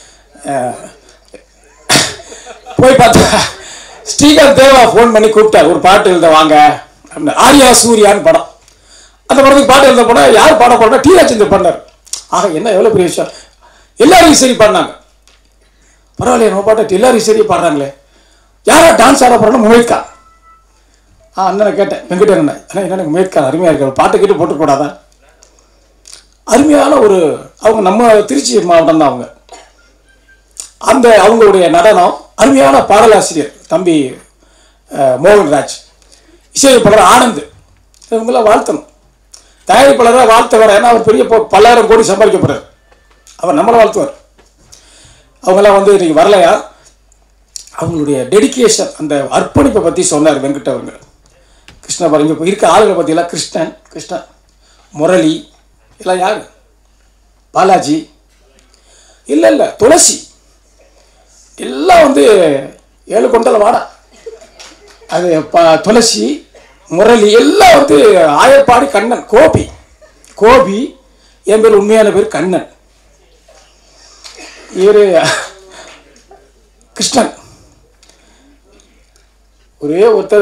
போய் பார்த்தா ஸ்ரீகாந்த் தேவா ஃபோன் பண்ணி கூப்பிட்டார், ஒரு பாட்டு எழுத வாங்க அப்படின்னு. ஆர்யா சூர்யான்னு படம். அந்த படத்துக்கு பாட்டு எழுத போனால் யார் பாட போனா டி ராஜேந்தர் பண்ணார். ஆக என்ன எவ்வளோ பெரிய விஷயம். எல்லாரும் சரி பாடினாங்க. பரவாயில்லையே, நம்ம பாட்டு எல்லாரும் சரி பாடுறாங்களே. யாரா டான்ஸ் ஆட போகிறோன்னா முயற்கா. அண்ணனை கேட்டேன், வெங்கடேன் அண்ணன், ஆனால் என்ன முயற்கா அருமையாக இருக்கு, பாட்டை கேட்டு போட்டுக்கூடாதா? அருமையான ஒரு அவங்க நம்ம திருச்சி மாவட்டம் தான் அவங்க. அந்த அவங்களுடைய நடனம் அருமையான பாடலாசிரியர் தம்பி மோகன்ராஜ், இசையமைப்பாளர் ஆனந்த், இவங்களாம் வாழ்த்தணும். தயாரிப்பாளராக வாழ்த்த வர, ஏன்னா அவர் பெரிய 10,000 கோடி சம்பாதிக்கப்படுறார். அவர் நம்மளை வாழ்த்துவார். அவங்கெல்லாம் வந்து இன்றைக்கி வரலையா, அவங்களுடைய டெடிக்கேஷன், அந்த அர்ப்பணிப்பை பற்றி சொன்னார் வெங்கட் அவங்க. கிருஷ்ணா பாருங்க, இப்போ இருக்க ஆளுகளை பற்றியெல்லாம் கிருஷ்ணன், முரளி எல்லாம் யார், பாலாஜி இல்லை துளசி எல்லாம் வந்து 7 கொண்டல வாடா, அது துளசி முரளி எல்லாம் வந்து ஆயப்பாடி கண்ணன், கோபி என் பேர் உண்மையான பேர் கண்ணன், இவர் கிருஷ்ணன். ஒரே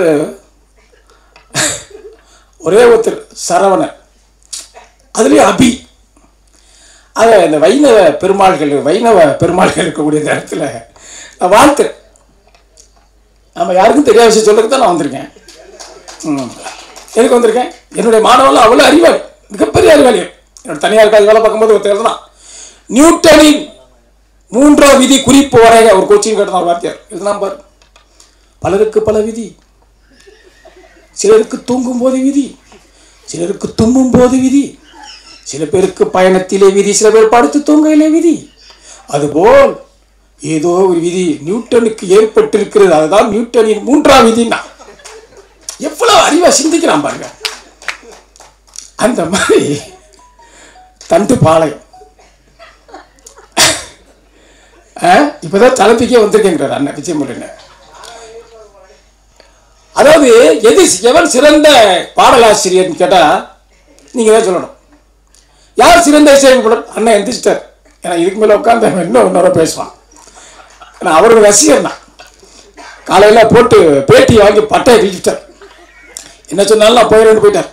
ஒருத்தர் சரவணன், அதுலேயும் அபி. அதை இந்த வைணவ பெருமாள்கள் இருக்கக்கூடிய இந்த இடத்துல நான் வாழ்த்துறேன். நம்ம யாருக்கும் தெரியாத விஷயம் சொல்றதுக்கு தான் நான் வந்திருக்கேன். எதுக்கு வந்திருக்கேன்? என்னுடைய மாணவர்கள் அவ்வளோ அறிவாளி, மிகப்பெரிய அறிவாளி. என்னோட தனியார் காலேஜ் வேலை பார்க்கும்போது ஒருத்தர் எழுதுனா, நியூட்டனின் 3ஆம் விதி குறிப்பு வரைய ஒரு கோச்சிங் கேட்டான் ஒரு வார்த்தையார் எழுதுனா பாரு. பலருக்கு பல விதி, சிலருக்கு தூங்கும் போது விதி, சிலருக்கு தும்மும் போது விதி, சில பேருக்கு பயணத்திலே விதி, சில பேர் படுத்து தூங்கையிலே விதி. அதுபோல் ஏதோ ஒரு விதி நியூட்டனுக்கு ஏற்பட்டிருக்கிறது. அதுதான் நியூட்டனின் 3ஆம் விதினா. எவ்வளவு அறிவா சிந்திக்கிறான் பாருங்க. அந்த மாதிரி தண்டு பாளையம் இப்பதான் தலைப்புக்கே வந்திருக்கேங்கிறார் அண்ணன் விஜயமுருகன். அதாவது எவன் சிறந்த பாடலாசிரியர்னு கேட்டா நீங்க தான் சொல்லணும். யார் சிறந்த இசையமைப்பாளர்? அண்ணன் எந்திரிச்சிட்டார். ஏன்னா இதுக்கு மேலே உட்காந்து இன்னொரு பேசுவான். நான் அவரோட ரசிகர் தான். காலையில் போட்டு பேட்டி வாங்கி பட்டையை கிழிச்சிட்டார். என்ன சொன்னாலும் நான் போயிட்டார்.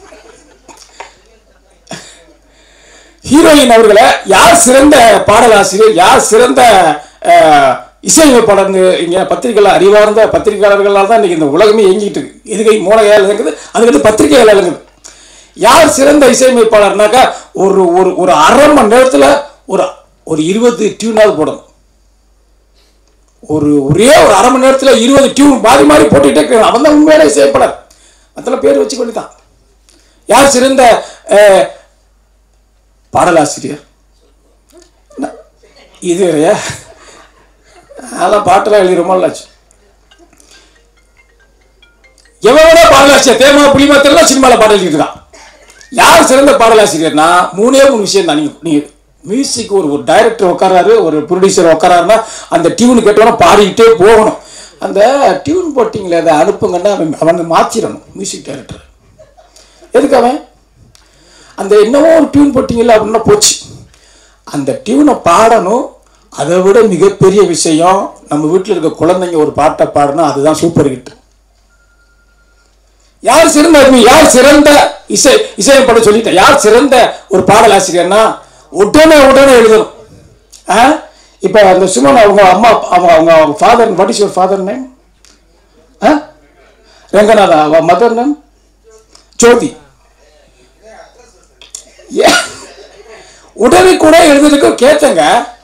ஹீரோயின் அவர்களை யார் சிறந்த பாடலாசிரியர், யார் சிறந்த இசையமைப்பாளர்னு இங்கே பத்திரிகைகள் அறிவார்ந்த பத்திரிகையாளர்களால் தான் இன்றைக்கி இந்த உலகமே இயங்கிட்டு இருக்கு. இதுகை மூலகையால் இருக்குது, அதுக்கு பத்திரிகைகள் இருக்குது. யார் சிறந்த இசையமைப்பாளர்னாக்கா ஒரு ஒரு அரை மணி நேரத்தில் ஒரு 20 டியூனாவது போடணும். ஒரே ஒரு அரை மணி நேரத்தில் 20 டியூன் மாறி மாறி போட்டுக்கிட்டே இருக்க. அவன் தான் உண்மையான இசையமைப்பாளர். அதில் பேர் வச்சு கொண்டு தான். யார் சிறந்த பாடலாசிரியர்? இது அதெல்லாம் பாட்டெல்லாம் எழுதி ரொம்ப நல்லாச்சு. எவ்வளோ பாடலாசிரியர் தேமா புலிமாத்திரம் சினிமாவில் பாடல் எழுதிருக்கான். யார் சிறந்த பாடலாசிரியர்னா 3 விஷயம் தான். நீங்கள் மியூசிக் ஒரு டைரக்டர் உட்காராரு, ஒரு ப்ரொடியூசர் உட்காராருன்னா அந்த டியூன் கேட்டோன்னா பாடிக்கிட்டே போகணும். அந்த டியூன் போட்டிங்களே அதை அனுப்புங்கன்னா அவனை மாற்றிடணும் மியூசிக் டைரக்டர். எதுக்கு அவன் அந்த என்னவோ ஒரு டியூன் போட்டிங்கல்ல அப்படின்னா போச்சு. அந்த டியூனை பாடணும். அதை விட மிகப்பெரிய விஷயம், நம்ம வீட்டில் இருக்க குழந்தைங்க ஒரு பாட்டை பாடணும், அதுதான் சூப்பர் ஹிட். யார் சிறந்த இசையமைப்பாளர் சொல்லிட்டேன். யார் சிறந்த ஒரு பாடலாசிரியர்னா உடனே எழுதணும். இப்போ அந்த சுமன் அவங்க அம்மா அவங்க father, what is your father name? Ranganatha. Mother name Jothi. உடனே கூட எழுதுறதுக்கு கேட்டங்க.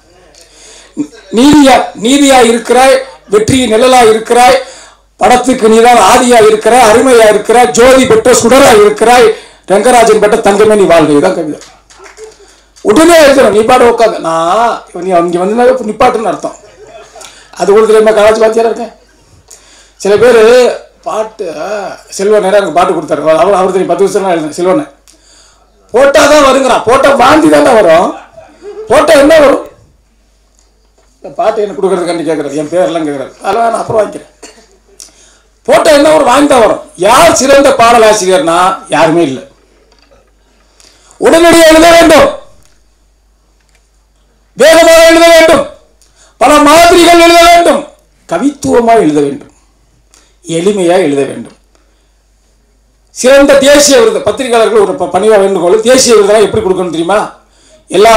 நீதியா இருக்கிறாய், வெற்றி நிழலா இருக்கிறாய், படத்துக்கு நீதான் ஆதியா இருக்கிறாய், அருமையா இருக்கிறாய், ஜோதி பெற்ற சுடரா இருக்கிறாய், ரங்கராஜன் பெற்ற தங்கமே நீ வாழ்க்கை. இதுதான் கவிதை. உடனே எழுதுறோம். நீ பாட உட்காந்து நான் நீ அங்கே வந்து நிப்பாட்டுன்னு அர்த்தம். அது கூட தெரியாம கலாச்சி பாத்தியாரா இருக்கேன். சில பேர் பாட்டு செல்வன் நேரம் எனக்கு பாட்டு கொடுத்தாரு. அவர் தெரியும் 10 வருஷம் எழுதுறேன். செல்வனை போட்டால் தான் வருங்கிறான். போட்டால் வாந்தி தானே வரும். போட்டால் என்ன வரும்? பாட்டு எனக்கு கொடுக்குறதுக்காண்டி கேட்குறாரு. என் பேரெல்லாம் கேட்குறாரு. அதெல்லாம் நான் அப்புறம் வாங்கிக்கிறேன். போட்டால் என்ன வரும்? வாங்கி தான் வரும். யார் சிறந்த பாடலாசிரியர்னா யாருமே இல்லை. உடனடியாக எழுத வேண்டும், வேகமாக எழுத வேண்டும், பல மாதிரிகள் எழுத வேண்டும், கவித்துவமாக எழுத வேண்டும், எளிமையாக எழுத வேண்டும். சிறந்த தேசிய விருது பத்திரிகையாளர்கள் ஒரு பணியாக வேண்டுகோள். தேசிய விருதெல்லாம் எப்படி கொடுக்கணும் தெரியுமா? எல்லா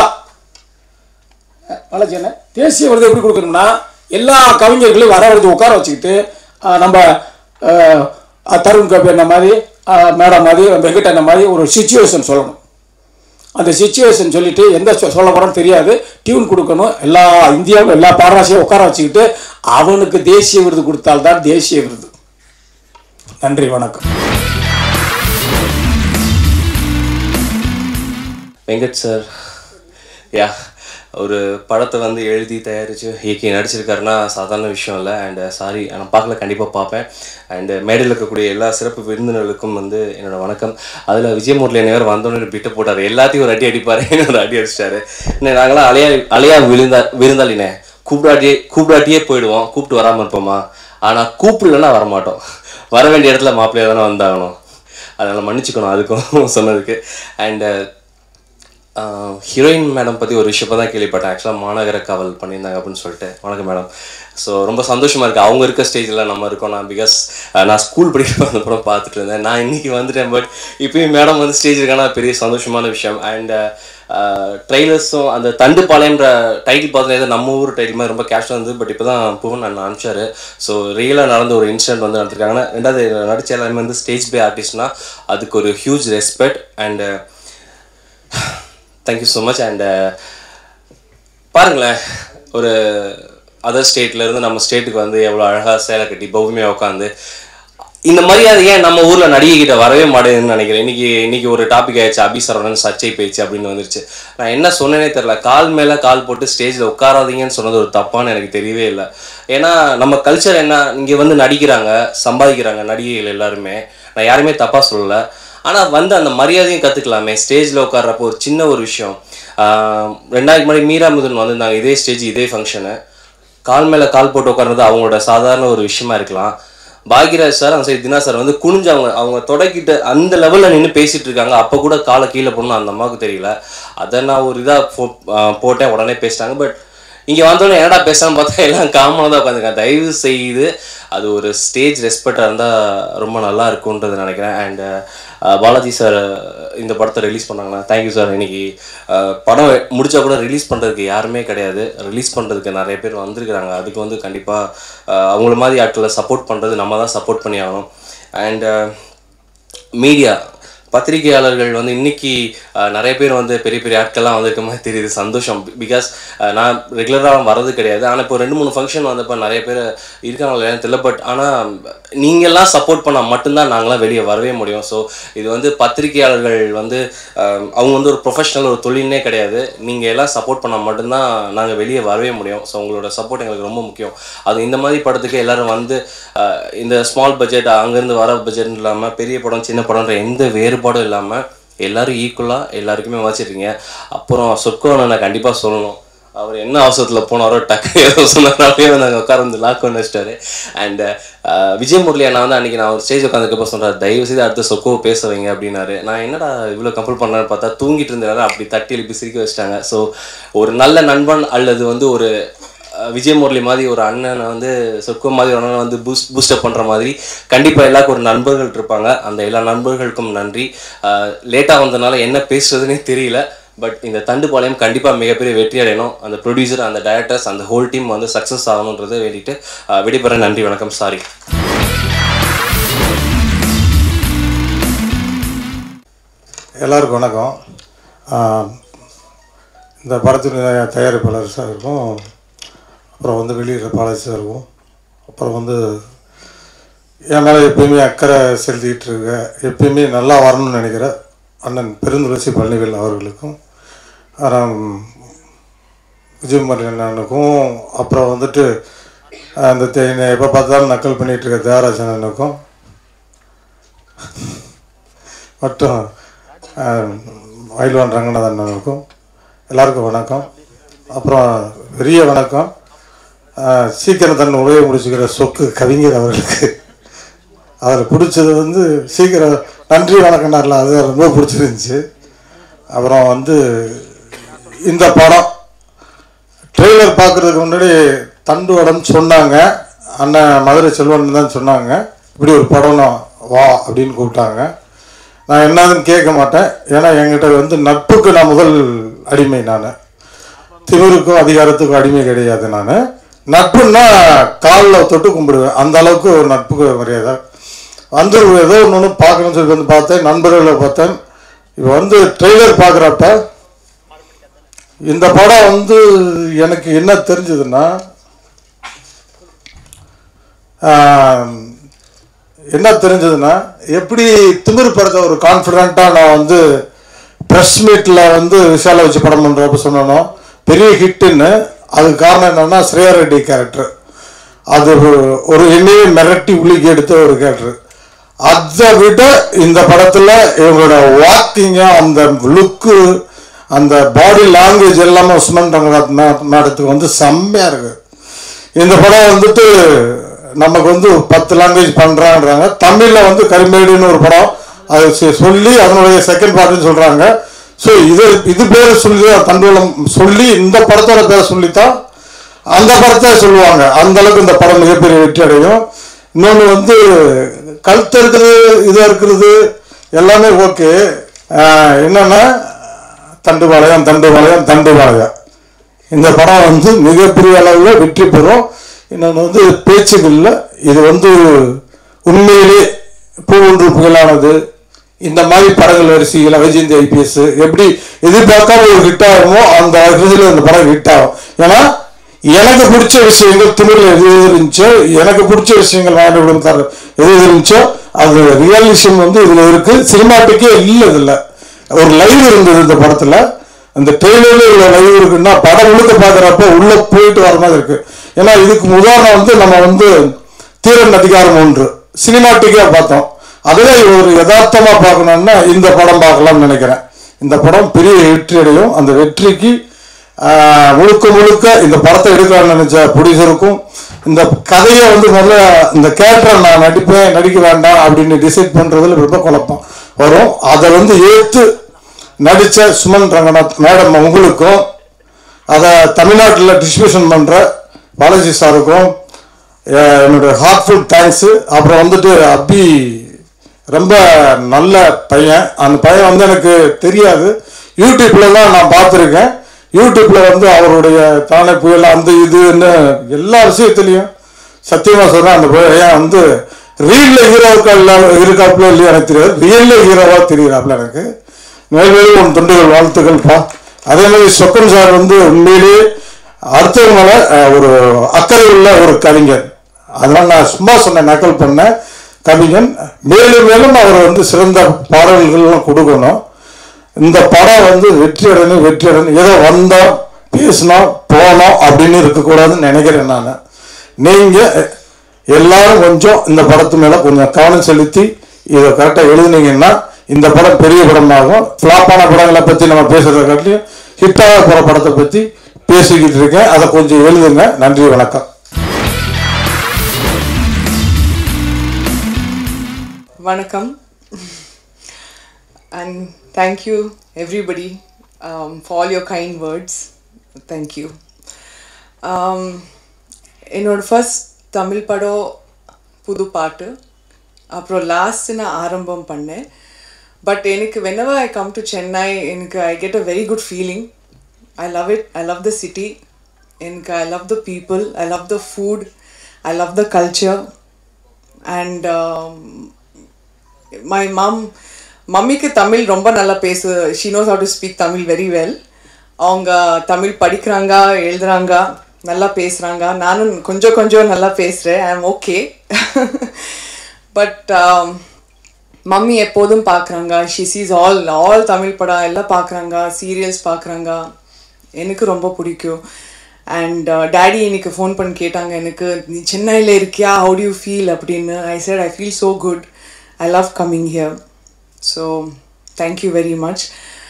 தேசிய விருது எப்படி கொடுக்கணும்னா எல்லா கவிஞர்களையும் வரவழைத்து உட்கார வச்சுக்கிட்டு நம்ம தருண் கபி அண்ணா மாதிரி, மேடம் மாதிரி, வெங்கட் அண்ணா மாதிரி ஒரு சிச்சுவேஷன் சொல்லணும். அந்த சிச்சுவேஷன் சொல்லிட்டு எந்த சொல்ல போகிறோன்னு தெரியாது, டியூன் கொடுக்கணும். எல்லா இந்தியாவில் எல்லா பாடலாசிரியரும் உட்கார வச்சுக்கிட்டு அவனுக்கு தேசிய விருது கொடுத்தால்தான் தேசிய விருது. நன்றி, வணக்கம். வெங்கட் சார், யா ஒரு படத்தை வந்து எழுதி தயாரித்து இயக்கி நடிச்சிருக்காருன்னா சாதாரண விஷயம் இல்லை. அண்ட் சாரி, நான் பார்க்கல, கண்டிப்பாக பார்ப்பேன். அண்டு மேடையில் இருக்கக்கூடிய எல்லா சிறப்பு விருந்தினர்களுக்கும் வந்து என்னோடய வணக்கம். அதில் விஜயமுரளி நேர் வந்தோடனே பிட்டு போட்டார், எல்லாத்தையும் ஒரு அடி அடிப்பார், ஒரு அடி அடிச்சிட்டாரு. இன்னும் நாங்களாம் அலையா விருந்தாளினே, கூப்பிடாட்டியே போயிடுவோம், கூப்பிட்டு வராமல் இருப்போமா? ஆனால் கூப்பிடலன்னா வரமாட்டோம், வர வேண்டிய இடத்துல மாப்பிள்ளையாக தானே வந்தாகணும். அதனால் மன்னிச்சுக்கணும் அதுக்கும் சொன்னதுக்கு. அண்டு ஹீரோயின் மேடம் பற்றி ஒரு விஷயப்போ தான் கேள்விப்பட்டேன். ஆக்சுவலாக மாநகர காவல் பண்ணியிருந்தாங்க அப்படின்னு சொல்லிட்டு. வணக்கம் மேடம். ஸோ ரொம்ப சந்தோஷமாக இருக்குது அவங்க இருக்க ஸ்டேஜில் நம்ம இருக்கோம். பிகாஸ் நான் ஸ்கூல் படிக்கிற அந்த படம் பார்த்துட்டு இருந்தேன், நான் இன்றைக்கி வந்துட்டேன். பட் இப்போயும் மேடம் வந்து ஸ்டேஜ் இருக்கானா பெரிய சந்தோஷமான விஷயம். அண்ட் ட்ரெய்லர்ஸும் அந்த தண்டுப்பாளையம்ன்ற டைட்டில் பார்த்தீங்கன்னா நம்ம ஊர் டைட்டில் மாதிரி ரொம்ப கேஷாக இருந்தது. பட் இப்போ தான் புவன் நான் அனுப்பிச்சாரு. ஸோ ரியலாக நடந்த ஒரு இன்சிடென்ட் வந்து நடத்திருக்காங்கன்னா, ரெண்டாவது நடிச்ச எல்லாருமே வந்து ஸ்டேஜ் பே ஆர்டிஸ்ட்னா அதுக்கு ஒரு huge respect. And thank you so much. And பாருங்களேன், ஒரு அதர் ஸ்டேட்லேருந்து நம்ம ஸ்டேட்டுக்கு வந்து எவ்வளோ அழகாக சேலை கட்டி பௌமியாக உட்காந்து இந்த மரியாதை ஏன் நம்ம ஊரில் நடிகைகிட்ட வரவே மாட்டேங்குதுன்னு நினைக்கிறேன். இன்றைக்கி ஒரு டாபிக் ஆயிடுச்சு, அபிசரவணன் சர்ச்சை பேச்சு அப்படின்னு வந்துருச்சு. நான் என்ன சொன்னேனே தெரில, கால் மேலே கால் போட்டு ஸ்டேஜில் உட்காராதீங்கன்னு சொன்னது ஒரு தப்பான்னு எனக்கு தெரியவே இல்லை. ஏன்னா நம்ம கல்ச்சர் என்ன, இங்கே வந்து நடிக்கிறாங்க, சம்பாதிக்கிறாங்க நடிகைகள் எல்லாருமே, நான் யாருமே தப்பாக சொல்லலை. ஆனால் வந்து அந்த மரியாதையும் கற்றுக்கலாமே. ஸ்டேஜில் உட்கார்றப்போ ஒரு சின்ன ஒரு விஷயம், 2 நாளைக்கு முன்னாடி மீரா முதன் வந்திருந்தாங்க, இதே ஸ்டேஜ் இதே ஃபங்க்ஷனு, கால் மேலே கால் போட்டு உட்கார்றது அவங்களோட சாதாரண ஒரு விஷயமா இருக்கலாம். பாக்யராஜ் சார், அந்த சைடு தினா சார் வந்து குனிஞ்சு அவங்க தொடக்கிட்டு அந்த லெவலில் நின்று பேசிகிட்டு இருக்காங்க. அப்போ கூட காலை கீழே போடணும் அந்த அம்மாவுக்கு தெரியல. அதை நான் ஒரு இதாக போட்டேன், உடனே பேசிட்டாங்க. பட் இங்கே வந்தோடனே என்னடா பேசாமல் பார்த்தா எல்லாம் காமனாக தான் உட்காந்துருக்காங்க. தயவு செய்து அது ஒரு ஸ்டேஜ் ரெஸ்பெக்டாக இருந்தால் ரொம்ப நல்லா இருக்கும்ன்றது நினைக்கிறேன். அண்ட் பாலாஜி சார் இந்த படத்தை ரிலீஸ் பண்ணாங்கன்னா தேங்க்யூ சார். இன்றைக்கி படம் முடித்தா கூட ரிலீஸ் பண்ணுறதுக்கு யாருமே கிடையாது, ரிலீஸ் பண்ணுறதுக்கு நிறைய பேர் வந்திருக்கிறாங்க. அதுக்கு வந்து கண்டிப்பாக அவங்கள மாதிரி ஆட்களை சப்போர்ட் பண்ணுறது நம்ம தான் சப்போர்ட் பண்ணி ஆகணும். அண்ட் மீடியா பத்திரிகையாளர்கள் வந்து இன்றைக்கி நிறைய பேர் வந்து பெரிய பெரிய ஆட்கள்லாம் வந்திருக்க மாதிரி தெரியுது, சந்தோஷம். பிகாஸ் நான் ரெகுலராக வரது கிடையாது. ஆனால் இப்போ 2-3 ஃபங்க்ஷன் வந்தப்போ நிறைய பேர் இருக்காங்களா இல்லைன்னு தெரியல. பட் ஆனால் நீங்கள்லாம் சப்போர்ட் பண்ணால் மட்டும்தான் நாங்களாம் வெளியே வரவே முடியும். ஸோ இது வந்து பத்திரிகையாளர்கள் வந்து அவங்க வந்து ஒரு ப்ரொஃபஷனல் ஒரு தொழில்னே கிடையாது. நீங்கள் எல்லாம் சப்போர்ட் பண்ணால் மட்டும்தான் நாங்கள் வெளியே வரவே முடியும். ஸோ உங்களோட சப்போர்ட் எங்களுக்கு ரொம்ப முக்கியம். அது இந்த மாதிரி படத்துக்கு எல்லோரும் வந்து இந்த ஸ்மால் பட்ஜெட் அங்கேருந்து வர பட்ஜெட் இல்லாமல் பெரிய படம் சின்ன படம்ன்ற எந்த வேறுபாடும் இல்லாமல் எல்லோரும் ஈக்குவலாக எல்லாருக்குமே வச்சுருக்கீங்க. அப்புறம் சொற்கோனை நான் கண்டிப்பாக சொல்லணும், அவர் என்ன அவசரத்தில் போனாரோ டக்கு ஏதோ சொன்னாலே நாங்கள் உட்கார வந்து லாக் பண்ணி வச்சிட்டாரு. அண்ட் விஜயமுரளி அண்ணா வந்து அன்றைக்கி நான் ஒரு ஸ்டேஜ் உட்காந்துக்கப்போ சொல்கிறார், தயவுசெய்து அடுத்த சொக்கோ பேச வைங்க அப்படின்னாரு. நான் என்னடா இவ்வளோ கம்பல் பண்ணான்னு பார்த்தா தூங்கிட்டு இருந்தாரு, அப்படி தட்டி எழுப்பி சிரிக்க வச்சிட்டாங்க. ஸோ ஒரு நல்ல நண்பன் அல்லது வந்து ஒரு விஜயமுரளி மாதிரி ஒரு அண்ணனை வந்து சொர்க்கம் மாதிரி ஒரு அண்ணனை வந்து பூஸ்டப் பண்ணுற மாதிரி கண்டிப்பாக எல்லாருக்கும் ஒரு நண்பர்கள் இருப்பாங்க. அந்த எல்லா நண்பர்களுக்கும் நன்றி. லேட்டாக வந்ததுனால என்ன பேசுறதுன்னே தெரியல. பட் இந்த தண்டுப்பாளையம் கண்டிப்பாக மிகப்பெரிய வெற்றி அடையணும். அந்த ப்ரொடியூசர், அந்த டைரக்டர்ஸ், அந்த ஹோல் டீம் வந்து சக்ஸஸ் ஆகணுன்றதை வேண்டிட்டு விடைபெற நன்றி, வணக்கம். சாரி. எல்லாருக்கும் வணக்கம். இந்த படத்தினுடைய தயாரிப்பாளர் சாருக்கும், அப்புறம் வந்து வெளியிடுற பாலாஜி சாருக்கும், அப்புறம் வந்து என் மேலே எப்பயுமே அக்கறை செலுத்திக்கிட்டு இருக்க, எப்பயுமே நல்லா வரணும்னு நினைக்கிற அண்ணன் பெருந்துளசி பழனிவேல் அவர்களுக்கும், விஜயமுரளி அண்ணனுக்கும், அப்புறம் வந்துட்டு அந்த எப்போ பார்த்தாலும் நக்கல் பண்ணிகிட்டு இருக்க தேவராஜ் அண்ணனுக்கும், மற்றும் மயில்வான் ரங்கநாதன் அண்ணனுக்கும் எல்லாருக்கும் வணக்கம். அப்புறம் பெரிய வணக்கம் சீக்கிரம் தன் உரையை முடிச்சுக்கிற சொக்கு கவிஞர் அவர்களுக்கு. அதில் பிடிச்சது வந்து சீக்கிரம் நன்றி வணக்கம்னார்ல, அது ரொம்ப பிடிச்சிருந்துச்சு. அப்புறம் வந்து இந்த படம் ட்ரெய்லர் பார்க்குறதுக்கு முன்னாடி தண்டுவடம் சொன்னாங்க, அண்ணன் மதுரை செல்வன் தான் சொன்னாங்க, இப்படி ஒரு படம் வா அப்படின்னு கூப்பிட்டாங்க. நான் என்னதுன்னு கேட்க மாட்டேன், ஏன்னா என்கிட்ட வந்து நட்புக்கு நான் முதல் அடிமை. நான் திமிருக்கும் அதிகாரத்துக்கும் அடிமை கிடையாது. நான் நட்புன்னா காலில் தொட்டு கும்பிடுவேன், அந்த அளவுக்கு ஒரு நட்புக்கு மரியாதை. வந்து ஏதோ ஒன்று பார்க்கணும்னு சொல்லி வந்து பார்த்தேன், நண்பர்களை பார்த்தேன். இப்போ வந்து ட்ரெய்லர் பார்க்குறப்ப இந்த படம் வந்து எனக்கு என்ன தெரிஞ்சதுன்னா, எப்படி திமிரு படத்தை ஒரு கான்ஃபிடென்ட்டாக நான் வந்து ப்ரெஸ் மீட்டில் வந்து விஷாலை வச்சு படம் பண்ணுறப்ப சொன்னோம், பெரிய ஹிட்டுன்னு. அதுக்கு காரணம் என்னன்னா ஸ்ரேயா ரெட்டி கேரக்டர். அது ஒரு என்னையே மிரட்டி உளிக்கு எடுத்த ஒரு கேரக்டர். அதை விட இந்த படத்தில் இவங்களோட வாக்கிங்க, அந்த லுக்கு, அந்த பாடி லாங்குவேஜ் எல்லாமே உஸ்மான் மேடத்துக்கு வந்து செம்மையாக இருக்குது. இந்த படம் வந்துட்டு நமக்கு வந்து 10 லாங்குவேஜ் பண்ணுறான்றாங்க. தமிழில் வந்து கரிமேடுன்னு ஒரு படம் அது சொல்லி அதனுடைய செகண்ட் பார்ட்டுன்னு சொல்கிறாங்க. ஸோ இது பேரை சொல்லி தண்டோலம் சொல்லி இந்த படத்தோட பேரை சொல்லித்தான் அந்த படத்தை சொல்லுவாங்க. அந்த அளவுக்கு இந்த படம் மிகப்பெரிய வெற்றி அடையும். இன்னொன்று வந்து கழுத்து இருக்குது, இதாக இருக்கிறது எல்லாமே ஓகே. என்னன்னா தண்டுபாளையம் தண்டுபாளையம் தண்டுபாளையம் இந்த படம் வந்து மிகப்பெரிய அளவில் வெற்றி பெறும். இன்னொன்று வந்து பேச்சுகளில் இது வந்து உண்மையிலே பூவொன்று புகழானது. இந்த மாதிரி படங்கள் வரிசையில் வைஜெயந்தி ஐபிஎஸ் எப்படி எதிர்பார்க்காம ஒரு ஹிட் ஆகுமோ அந்த வரிசையில் இந்த படம் ஹிட் ஆகும். ஏன்னா எனக்கு பிடிச்ச விஷயங்கள் தமிழில் எது இருந்துச்சோ, எனக்கு பிடிச்ச விஷயங்கள் வாங்கி கொடுத்தாரு எது இருந்துச்சோ அது ரியலிசம் வந்து இதில் இருக்குது. சினிமாட்டிக்கே இல்லை. இதில் ஒரு லைவ் இருந்தது இந்த படத்தில். அந்த ட்ரெயிலரில் இவ்வளோ லைவ் இருக்குன்னா படம் முழுக்க பார்க்குறப்ப உள்ளே போயிட்டு வர மாதிரி இருக்குது. ஏன்னா இதுக்கு உதாரணம் வந்து நம்ம வந்து தீரன் அதிகாரம் 1 சினிமாட்டிக்காக பார்த்தோம். அதில் ஒரு யதார்த்தமாக பார்க்கணுன்னா இந்த படம் பார்க்கலாம்னு நினைக்கிறேன். இந்த படம் பெரிய வெற்றி அடையும். அந்த வெற்றிக்கு முழுக்க முழுக்க இந்த படத்தை எடுக்கலாம்னு நினச்ச ப்ரொடியூசருக்கும் இந்த கதையை வந்து முதல்ல இந்த கேரக்டரை நான் நடிப்பேன் நடிக்க வேண்டாம் அப்படின்னு டிசைட் பண்ணுறதுல ரொம்ப குழப்பம் வரும். அதை வந்து ஏற்று நடித்த சுமன் ரங்கநாத் மேடம் உங்களுக்கும், அதை தமிழ்நாட்டில் டிஸ்ட்ரிபியூஷன் பண்ணுற பாலாஜி சாருக்கும் என்னுடைய ஹார்ட்ஃபுல் தேங்க்ஸு. அப்புறம் வந்துட்டு அபி ரொம்ப நல்ல பையன். அந்த பையன் வந்து எனக்கு தெரியாது, யூடியூப்லலாம் நான் பார்த்துருக்கேன். யூடியூப்பில் வந்து அவருடைய தானே புயல் அந்த இதுன்னு எல்லா விஷயத்துலையும் சத்தியமாக சொல்கிறேன். அந்த பையன் வந்து ரியலில் இருக்காப்புல இல்லையா எனக்கு தெரியாது, ரியலில் ஹீரோவாக தெரிகிறாப்புல எனக்கு. மேல்மேலும் உன் தொண்டுகள் வாழ்த்துக்கள்ப்பா. அதே மாதிரி சொக்கன் சார் வந்து உண்மையிலேயே அடுத்தவங்களை ஒரு அக்கறை உள்ள ஒரு கவிஞர். அதனால் நான் சும்மா சொன்னேன், நக்கல் பண்ணேன். கவிஞன் மேலும் மேலும் அவர் வந்து சிறந்த பாடல்கள்லாம் கொடுக்கணும். இந்த படம் வந்து வெற்றி அடையணும். ஏதோ வந்தோம் பேசினோம் போனோம் அப்படின்னு இருக்கக்கூடாதுன்னு நினைக்கிறேன் நான். நீங்கள் எல்லாரும் கொஞ்சம் இந்த படத்து மேலே கொஞ்சம் கவனம் செலுத்தி இதை கரெக்டாக எழுதுனீங்கன்னா இந்த படம் பெரிய படமாகும். ஃப்ளாப்பான படங்களை பற்றி நம்ம பேசுகிறத காட்டியும் ஹிட்டாக போகிற படத்தை பற்றி பேசிக்கிட்டு இருக்கேன். அதை கொஞ்சம் எழுதுங்க. நன்றி, வணக்கம். வணக்கம். And thank you everybody for all your kind words. Thank you. என்னோட ஃபர்ஸ்ட் தமிழ் படம் புது பாட்டு, அப்புறம் லாஸ்ட் நான் ஆரம்பம் பண்ணேன். பட் எனக்கு whenever I come to Chennai எனக்கு I get a very good feeling. I love it. I love the city. எனக்கு I love the people. I love the food. I love the culture. And my மம்மிக்கு Tamil ரொம்ப நல்லா she knows how to speak Tamil very well. அவங்க தமிழ் படிக்கிறாங்க, எழுதுறாங்க, நல்லா பேசுகிறாங்க. நானும் கொஞ்சம் நல்லா பேசுகிறேன். ஐ ஆம் ஓகே. பட் மம்மி எப்போதும் பார்க்குறாங்க. ஷி சீஸ் ஆல் தமிழ் படம் எல்லாம் பார்க்குறாங்க, சீரியல்ஸ் பார்க்குறாங்க. எனக்கு ரொம்ப பிடிக்கும். அண்ட் டேடி இன்னைக்கு ஃபோன் பண்ணி கேட்டாங்க எனக்கு, நீ சென்னையில் இருக்கியா, ஹவு டு யூ ஃபீல் அப்படின்னு. I said I feel so good. I love coming here. So thank you very much.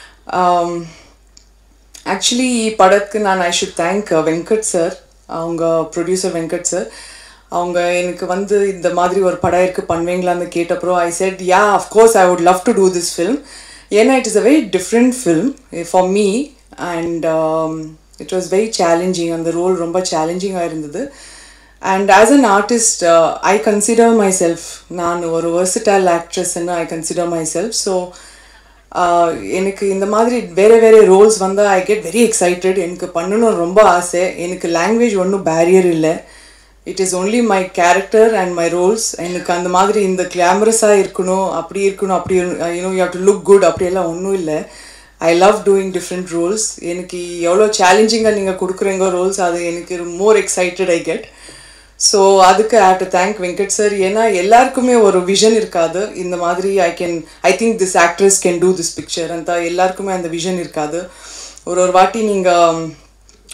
Actually படத்துக்கு I should thank Venkat sir, அவங்க ப்ரொடியூசர் வெங்கட் சார். அவங்க எனக்கு வந்து இந்த மாதிரி ஒரு படம் இருக்குது பண்ணுவீங்களான்னு கேட்டப்போ I said yeah of course I would love to do this film. ஏன்னா it is a very different film for me and it was very challenging. அந்த ரோல் ரொம்ப சேலஞ்சிங்காக இருந்தது. And as an artist I consider myself, நான் ஒரு வெர்சடைல் ஆக்ட்ரஸ்ன்னு I consider myself. So எனக்கு இந்த மாதிரி வேறு ரோல்ஸ் வந்து ஐ கெட் வெரி எக்ஸைட்டட். எனக்கு பண்ணணும் ரொம்ப ஆசை. எனக்கு லாங்குவேஜ் ஒன்றும் பேரியர் இல்லை. It is only my character and my roles. எனக்கு அந்த மாதிரி இந்த கிளாமரஸாக இருக்கணும், அப்படி you know you have to look good அப்படியெல்லாம் ஒன்றும் இல்லை. I love doing different roles. எனக்கு எவ்வளோ சேலஞ்சிங்காக நீங்கள் கொடுக்குறீங்க ரோல்ஸ், அது எனக்கு more excited I get. So அதுக்கு I have to thank Venkat sir. ஏன்னா எல்லாருக்குமே ஒரு விஷன் இருக்காது. இந்த மாதிரி I think this actress can do this picture அந்த எல்லாருக்குமே அந்த விஷன் இருக்காது. ஒரு வாட்டி நீங்கள்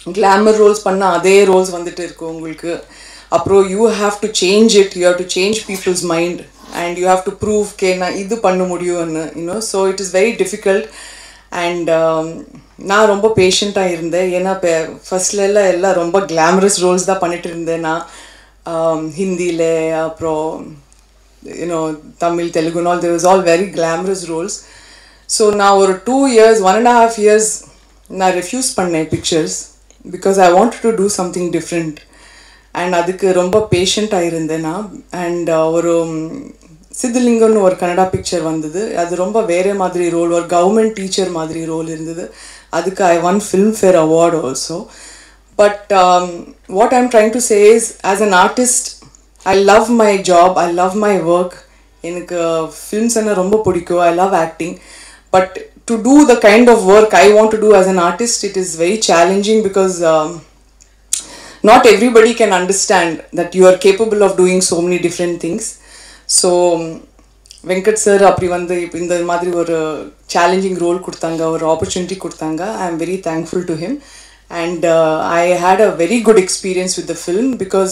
கிளாமர் ரோல்ஸ் பண்ணால் அதே ரோல்ஸ் வந்துட்டு இருக்கும் உங்களுக்கு. அப்புறம் you have to change it, you have to change people's mind and you have to prove நான் இது பண்ண முடியும்னு you know. So it is very difficult. And நான் ரொம்ப பேஷண்ட்டாக இருந்தேன். ஏன்னா இப்போ ஃபர்ஸ்ட்லலாம் எல்லாம் ரொம்ப கிளாமரஸ் ரோல்ஸ் தான் பண்ணிட்டு இருந்தேன் நான் ஹிந்தியில், அப்புறம் you know Tamil, Telugu and all, there was all very glamorous roles. So நான் ஒரு 2 years 1.5 years நான் ரெஃப்யூஸ் பண்ணேன் pictures because I want to do something different. And அதுக்கு ரொம்ப பேஷண்ட்டாக இருந்தேன் நான். அண்ட் ஒரு சித்தலிங்கம்னு ஒரு கன்னடா பிக்சர் வந்தது. அது ரொம்ப வேறு மாதிரி ரோல், ஒரு கவர்மெண்ட் டீச்சர் மாதிரி ரோல் இருந்தது. அதுக்கு I won Filmfare award also. But what I am trying to say is, as an artist I love my job, I love my work. எனக்கு ஃபிலிம்ஸ் என்ன ரொம்ப பிடிக்கும், I love acting. But to do the kind of work I want to do as an artist, it is very challenging because not everybody can understand that you are capable of doing so many different things. So Venkat sir appadi vandu indha madri oru challenging role kudutanga, or opportunity kudutanga. I am very thankful to him. And I had a very good experience with the film because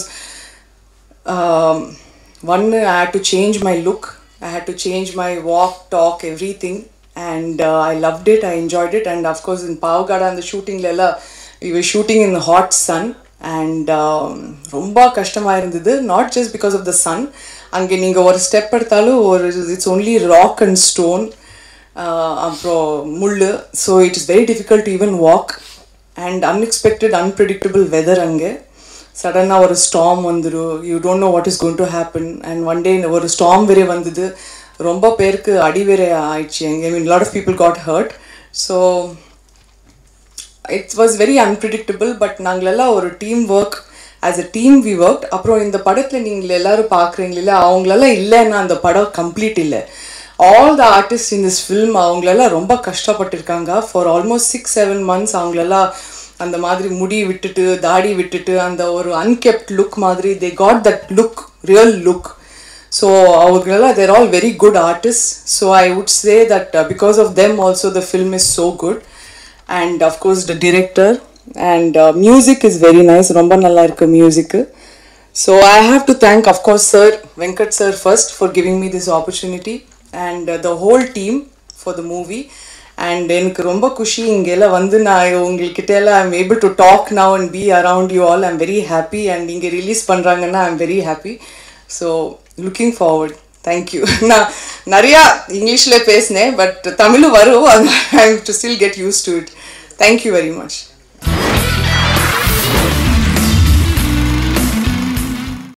one, I had to change my look, I had to change my walk, talk, everything. And I loved it, I enjoyed it. And of course in Pavagada and the shooting lella, we were shooting in the hot sun. And romba kashtamā irundhudu, not just because of the sun. Ange neenga or step eduthalu or it's only rock and stone, apro mullu, so it is very difficult to even walk. And unexpected, unpredictable weather ange. Suddenly or a storm vandru, you don't know what is going to happen. And one day or a storm vere vandhudu, ரொம்ப பேருக்கு அடி வேற ஆயிடுச்சு. I mean lot of people got hurt. So it's was very unpredictable. But நாங்களெல்லாம் ஒரு team work, as a team we work. அப்புறம் இந்த படத்தில் நீங்கள் எல்லோரும் பார்க்குறீங்களா, அவங்களெல்லாம் இல்லைன்னா அந்த படம் கம்ப்ளீட் இல்லை. All the artist in this film அவங்களெல்லாம் ரொம்ப கஷ்டப்பட்டிருக்காங்க. ஃபார் ஆல்மோஸ்ட் 6-7 months அவங்களெல்லாம் அந்த மாதிரி முடி விட்டுட்டு, தாடி விட்டுட்டு, அந்த ஒரு அன்கெப்ட் லுக் மாதிரி, they got that look, real look. So they're all very good artists. So I would say that because of them also the film is so good. And of course the director and music is very nice. Romba nalla irukku music. So I have to thank of course sir, Venkat sir first, for giving me this opportunity, and the whole team for the movie. And enakku romba kushi ingela vandu na ungalkittela I am able to talk now and be around you all. I am very happy. And inge release pandranga na I am very happy. So looking forward. Thank you. நான் நிறையா இங்கிலீஷில் பேசினேன், பட் தமிழும் வரும். I have to still get used to it. Thank you very much.